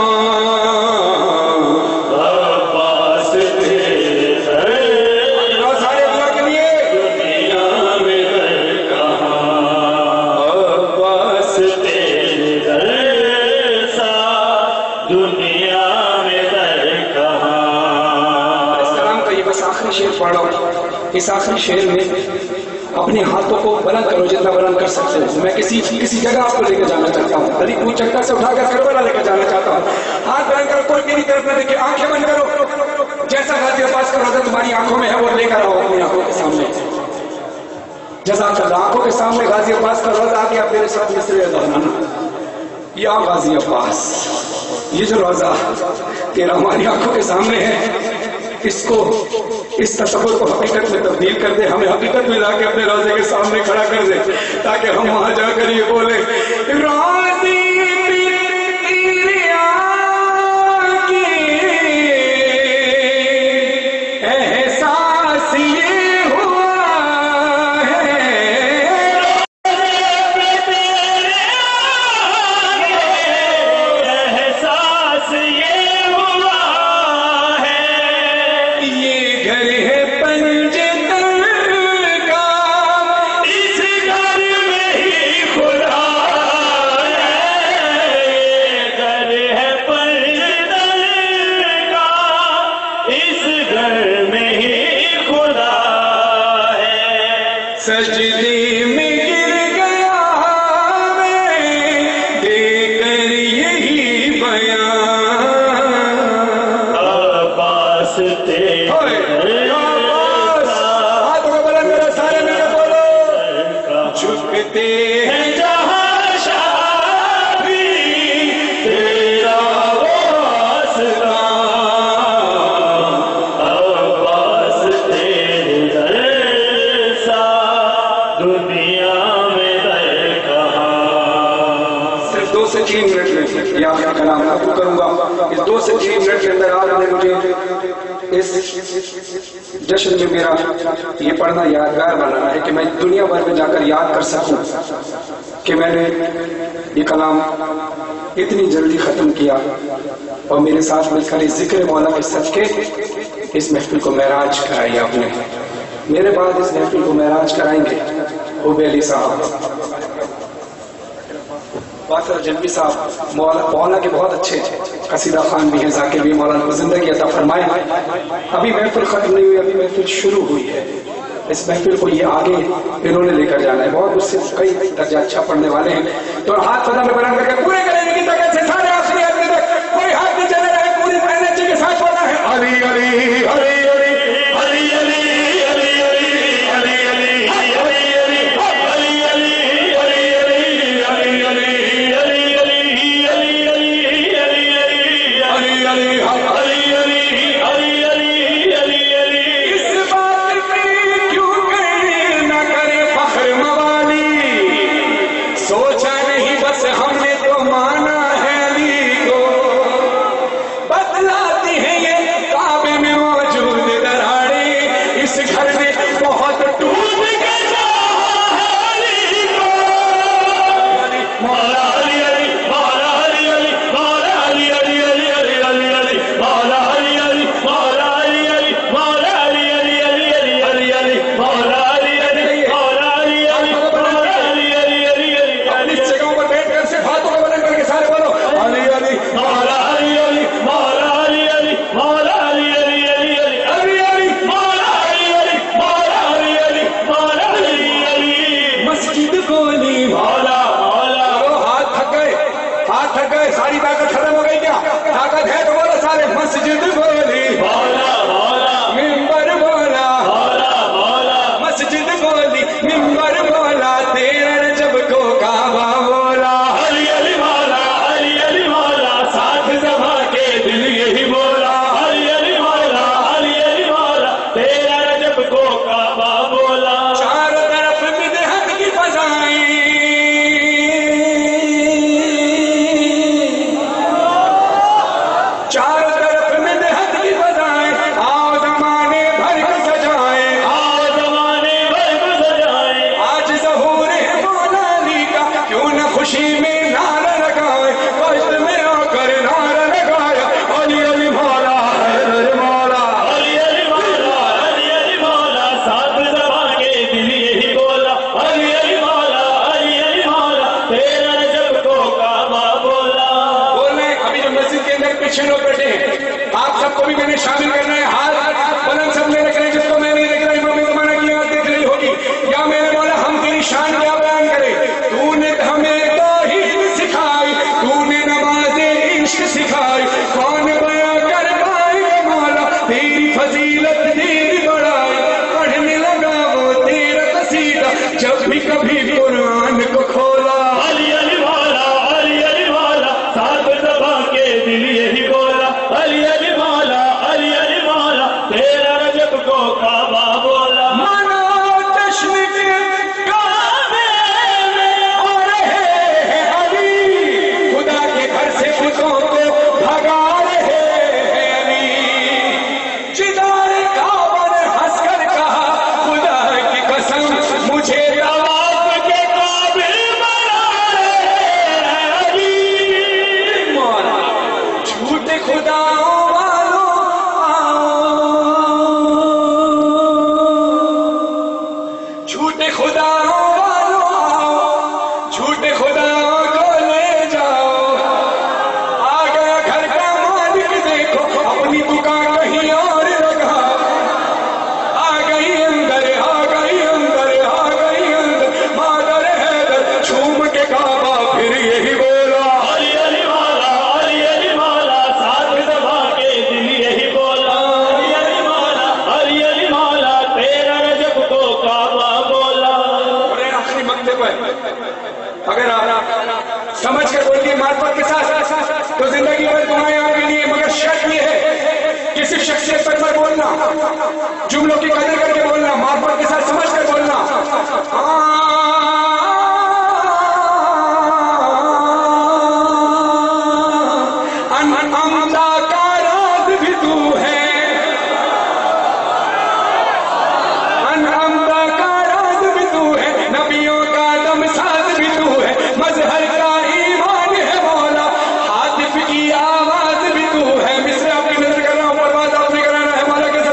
Speaker 1: عباس تیرے در سارے دعا کے لیے، دنیا میں در کہاں، عباس تیرے در سا، دنیا میں در کہاں۔ اس کلام کا یہ بس آخری شعر پڑھو، اس آخری شعر میں اپنے ہاتھوں کو بلند کرو جتنا بلند کر سکتے ہو۔ میں کسی کسی جگہ آپ کو لے کے جانا چاہتا ہوں، علی پور چکر سے اٹھا کر کربلا لے کے جانا چاہتا ہوں۔ ہاتھ بلند کرو، کوئی میری طرف نہ دیکھے، آنکھیں بند کرو، جیسا غازی عباس کا روزہ تمہاری آنکھوں میں ہے وہ لے کر آؤ اپنی آنکھوں کے سامنے۔ جزاک اللہ، آنکھوں کے سامنے غازی عباس کا روزہ آ کے آپ میرے ساتھ مصرع دہرانا، یا غازی عباس، یہ جو روزہ تیرا ہماری آنکھوں کے سامنے ہے، اس کو اس تصور کو حقیقت میں تبدیل کر دے، ہمیں حقیقت میں لا کے اپنے روزے کے سامنے کھڑا کر دے، تاکہ ہم وہاں جا کر یہ بولیں راضی تیرے آگے احساس یہ ہوا ہے،
Speaker 3: احساس یہ ہوا ہے،
Speaker 1: یہ گھر ہے پنجتن کا،
Speaker 3: اس گھر میں ہی خدا ہے، یہ گھر ہے پنجتن کا، اس گھر میں ہی خدا ہے،
Speaker 1: سجدے میں گر گیا میں دے کر یہی بیان،
Speaker 3: عباس تیرے
Speaker 1: عباس، ہاتھوں کو بلند کرو، سارے مل کے بولو، جھکتے ہیں
Speaker 3: جہاں شافی، تیرا واسطہ، عباس تیرے در سا، دنیا میں در کہاں۔
Speaker 1: صرف دو سے تین منٹ میں یہ آخری کلام ختم کروں گا۔ اس دو سے تین منٹ کے اندر آپ نے مجھے اس جشن میں میرا یہ پڑھنا یادگار بنانا ہے کہ میں دنیا بھر میں جا کر یاد کر سکوں کہ میں نے یہ کلام اتنی جلدی ختم کیا، اور میرے ساتھ مل کر اس ذکر مولا کے صدقے اس محفل کو معراج کرائی آپ نے. میرے بعد اس محفل کو معراج کرائیں گے خوب علی صاحب واسر جنبی صاحب. مولانا کے بہت اچھے قصیدہ خان بھی ہیں, ذاکر بھی. مولانا کو زندگی عطا فرمائے. ابھی محفل ختم نہیں ہوئی, ابھی محفل شروع ہوئی ہے. اس محفل کو یہ آگے انہوں نے لے کر جانا ہے. بہت اس سے کئی درجہ اچھا پڑھنے والے ہیں. تو ہاتھ پدھر میں بلند کر کے پورے کریں گے تاکہ سے سارے آخری آدمی تک کوئی ہاتھ نہیں چلے رہے. پوری انرجی کے ساتھ پڑھنا ہے. علی علی علی
Speaker 2: جملوں کی قدر کر کے بولنا, معرفت کے ساتھ سمجھ کر بولنا. انعمدہ کا راز بھی تو ہے, انعمدہ کا راز بھی تو ہے, نبیوں کا دم ساز بھی تو ہے, مظہر کا ایمان ہے مولا, حاطف کی آواز بھی تو ہے. مصر آپ کی نظر کر رہا ہوں, پرواز آپ نے کرانا ہے مولا کے ساتھ.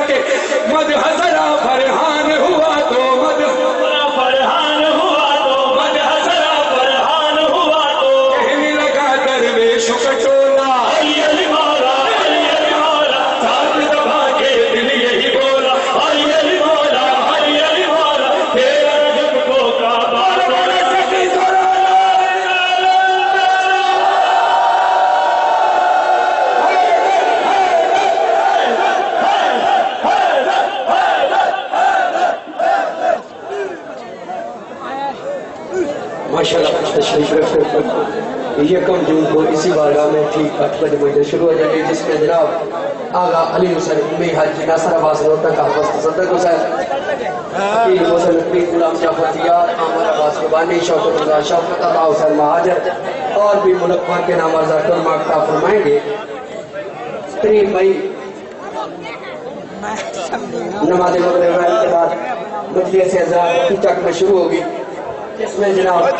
Speaker 5: تشریف رکھتے یکم جون کو اسی بارگاہ میں ٹھیک آٹھ بجے بجے شروع ہو جائے گی، جس میں جناب آغا علی حسین امی حاجی ناصر عباس روہتک کا حافظ تصدق حسین حکیم حسین حفیظ غلام جعفر دیار عامر عباس قبانی شوکت رضا شوکت عطا حسین مہاجر اور بھی ملک بھر کے نامزد ٹرما عطا فرمائیں گے۔ تین مئی نماز مغرب کے بعد مجلس اعزاز چک میں شروع ہوگی، جس میں جناب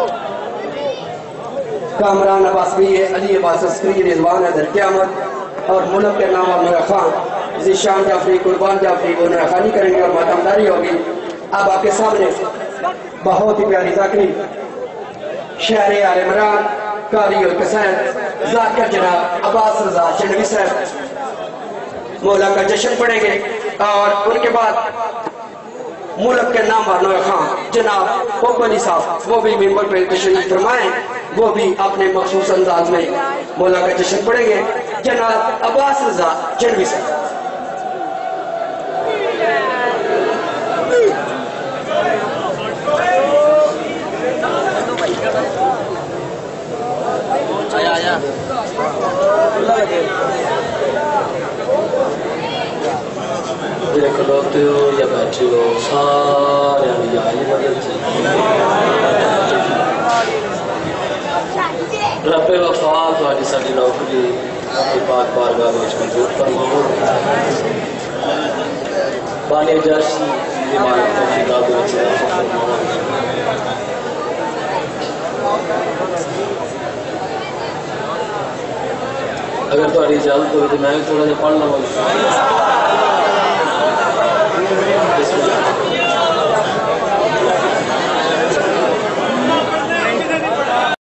Speaker 5: کامران عباس بھی ہے، علی عباس عسکری، رضوان حیدر قیامت اور ملک کے نام نور خان ذیشان جعفری قربان جعفری وہ نور خانی کریں گے اور ماتمداری ہوگی۔ اب آپ کے سامنے بہت ہی پیاری ذاکری شہر آل عمران قاری القصائد ذاکر جناب عباس رضا چنوی صاحب مولا کا جشن پڑھیں گے، اور ان کے بعد ملک کے نام نور خان جناب پوپلی صاحب وہ بھی ممبر پہ تشریف فرمائیں، وہ بھی اپنے مخصوص انداز میں مولا کا جشن پڑھیں گے۔ جناب عباس رضا چنوی صاحب
Speaker 6: جڑے کھلوتے ہو یا بیٹھے ہو سارے بھی آئی مدد سے رب وفا تہاڈی ساڈی نوکری اپنی پاک بارگاہ وچ منظور فرماؤ۔ بانی جشن عمارت توفیقات وچ عطا فرماؤ۔ اگر تہاڈی اجازت ہوئے تو میں تھوڑا جہا پڑھ لواں۔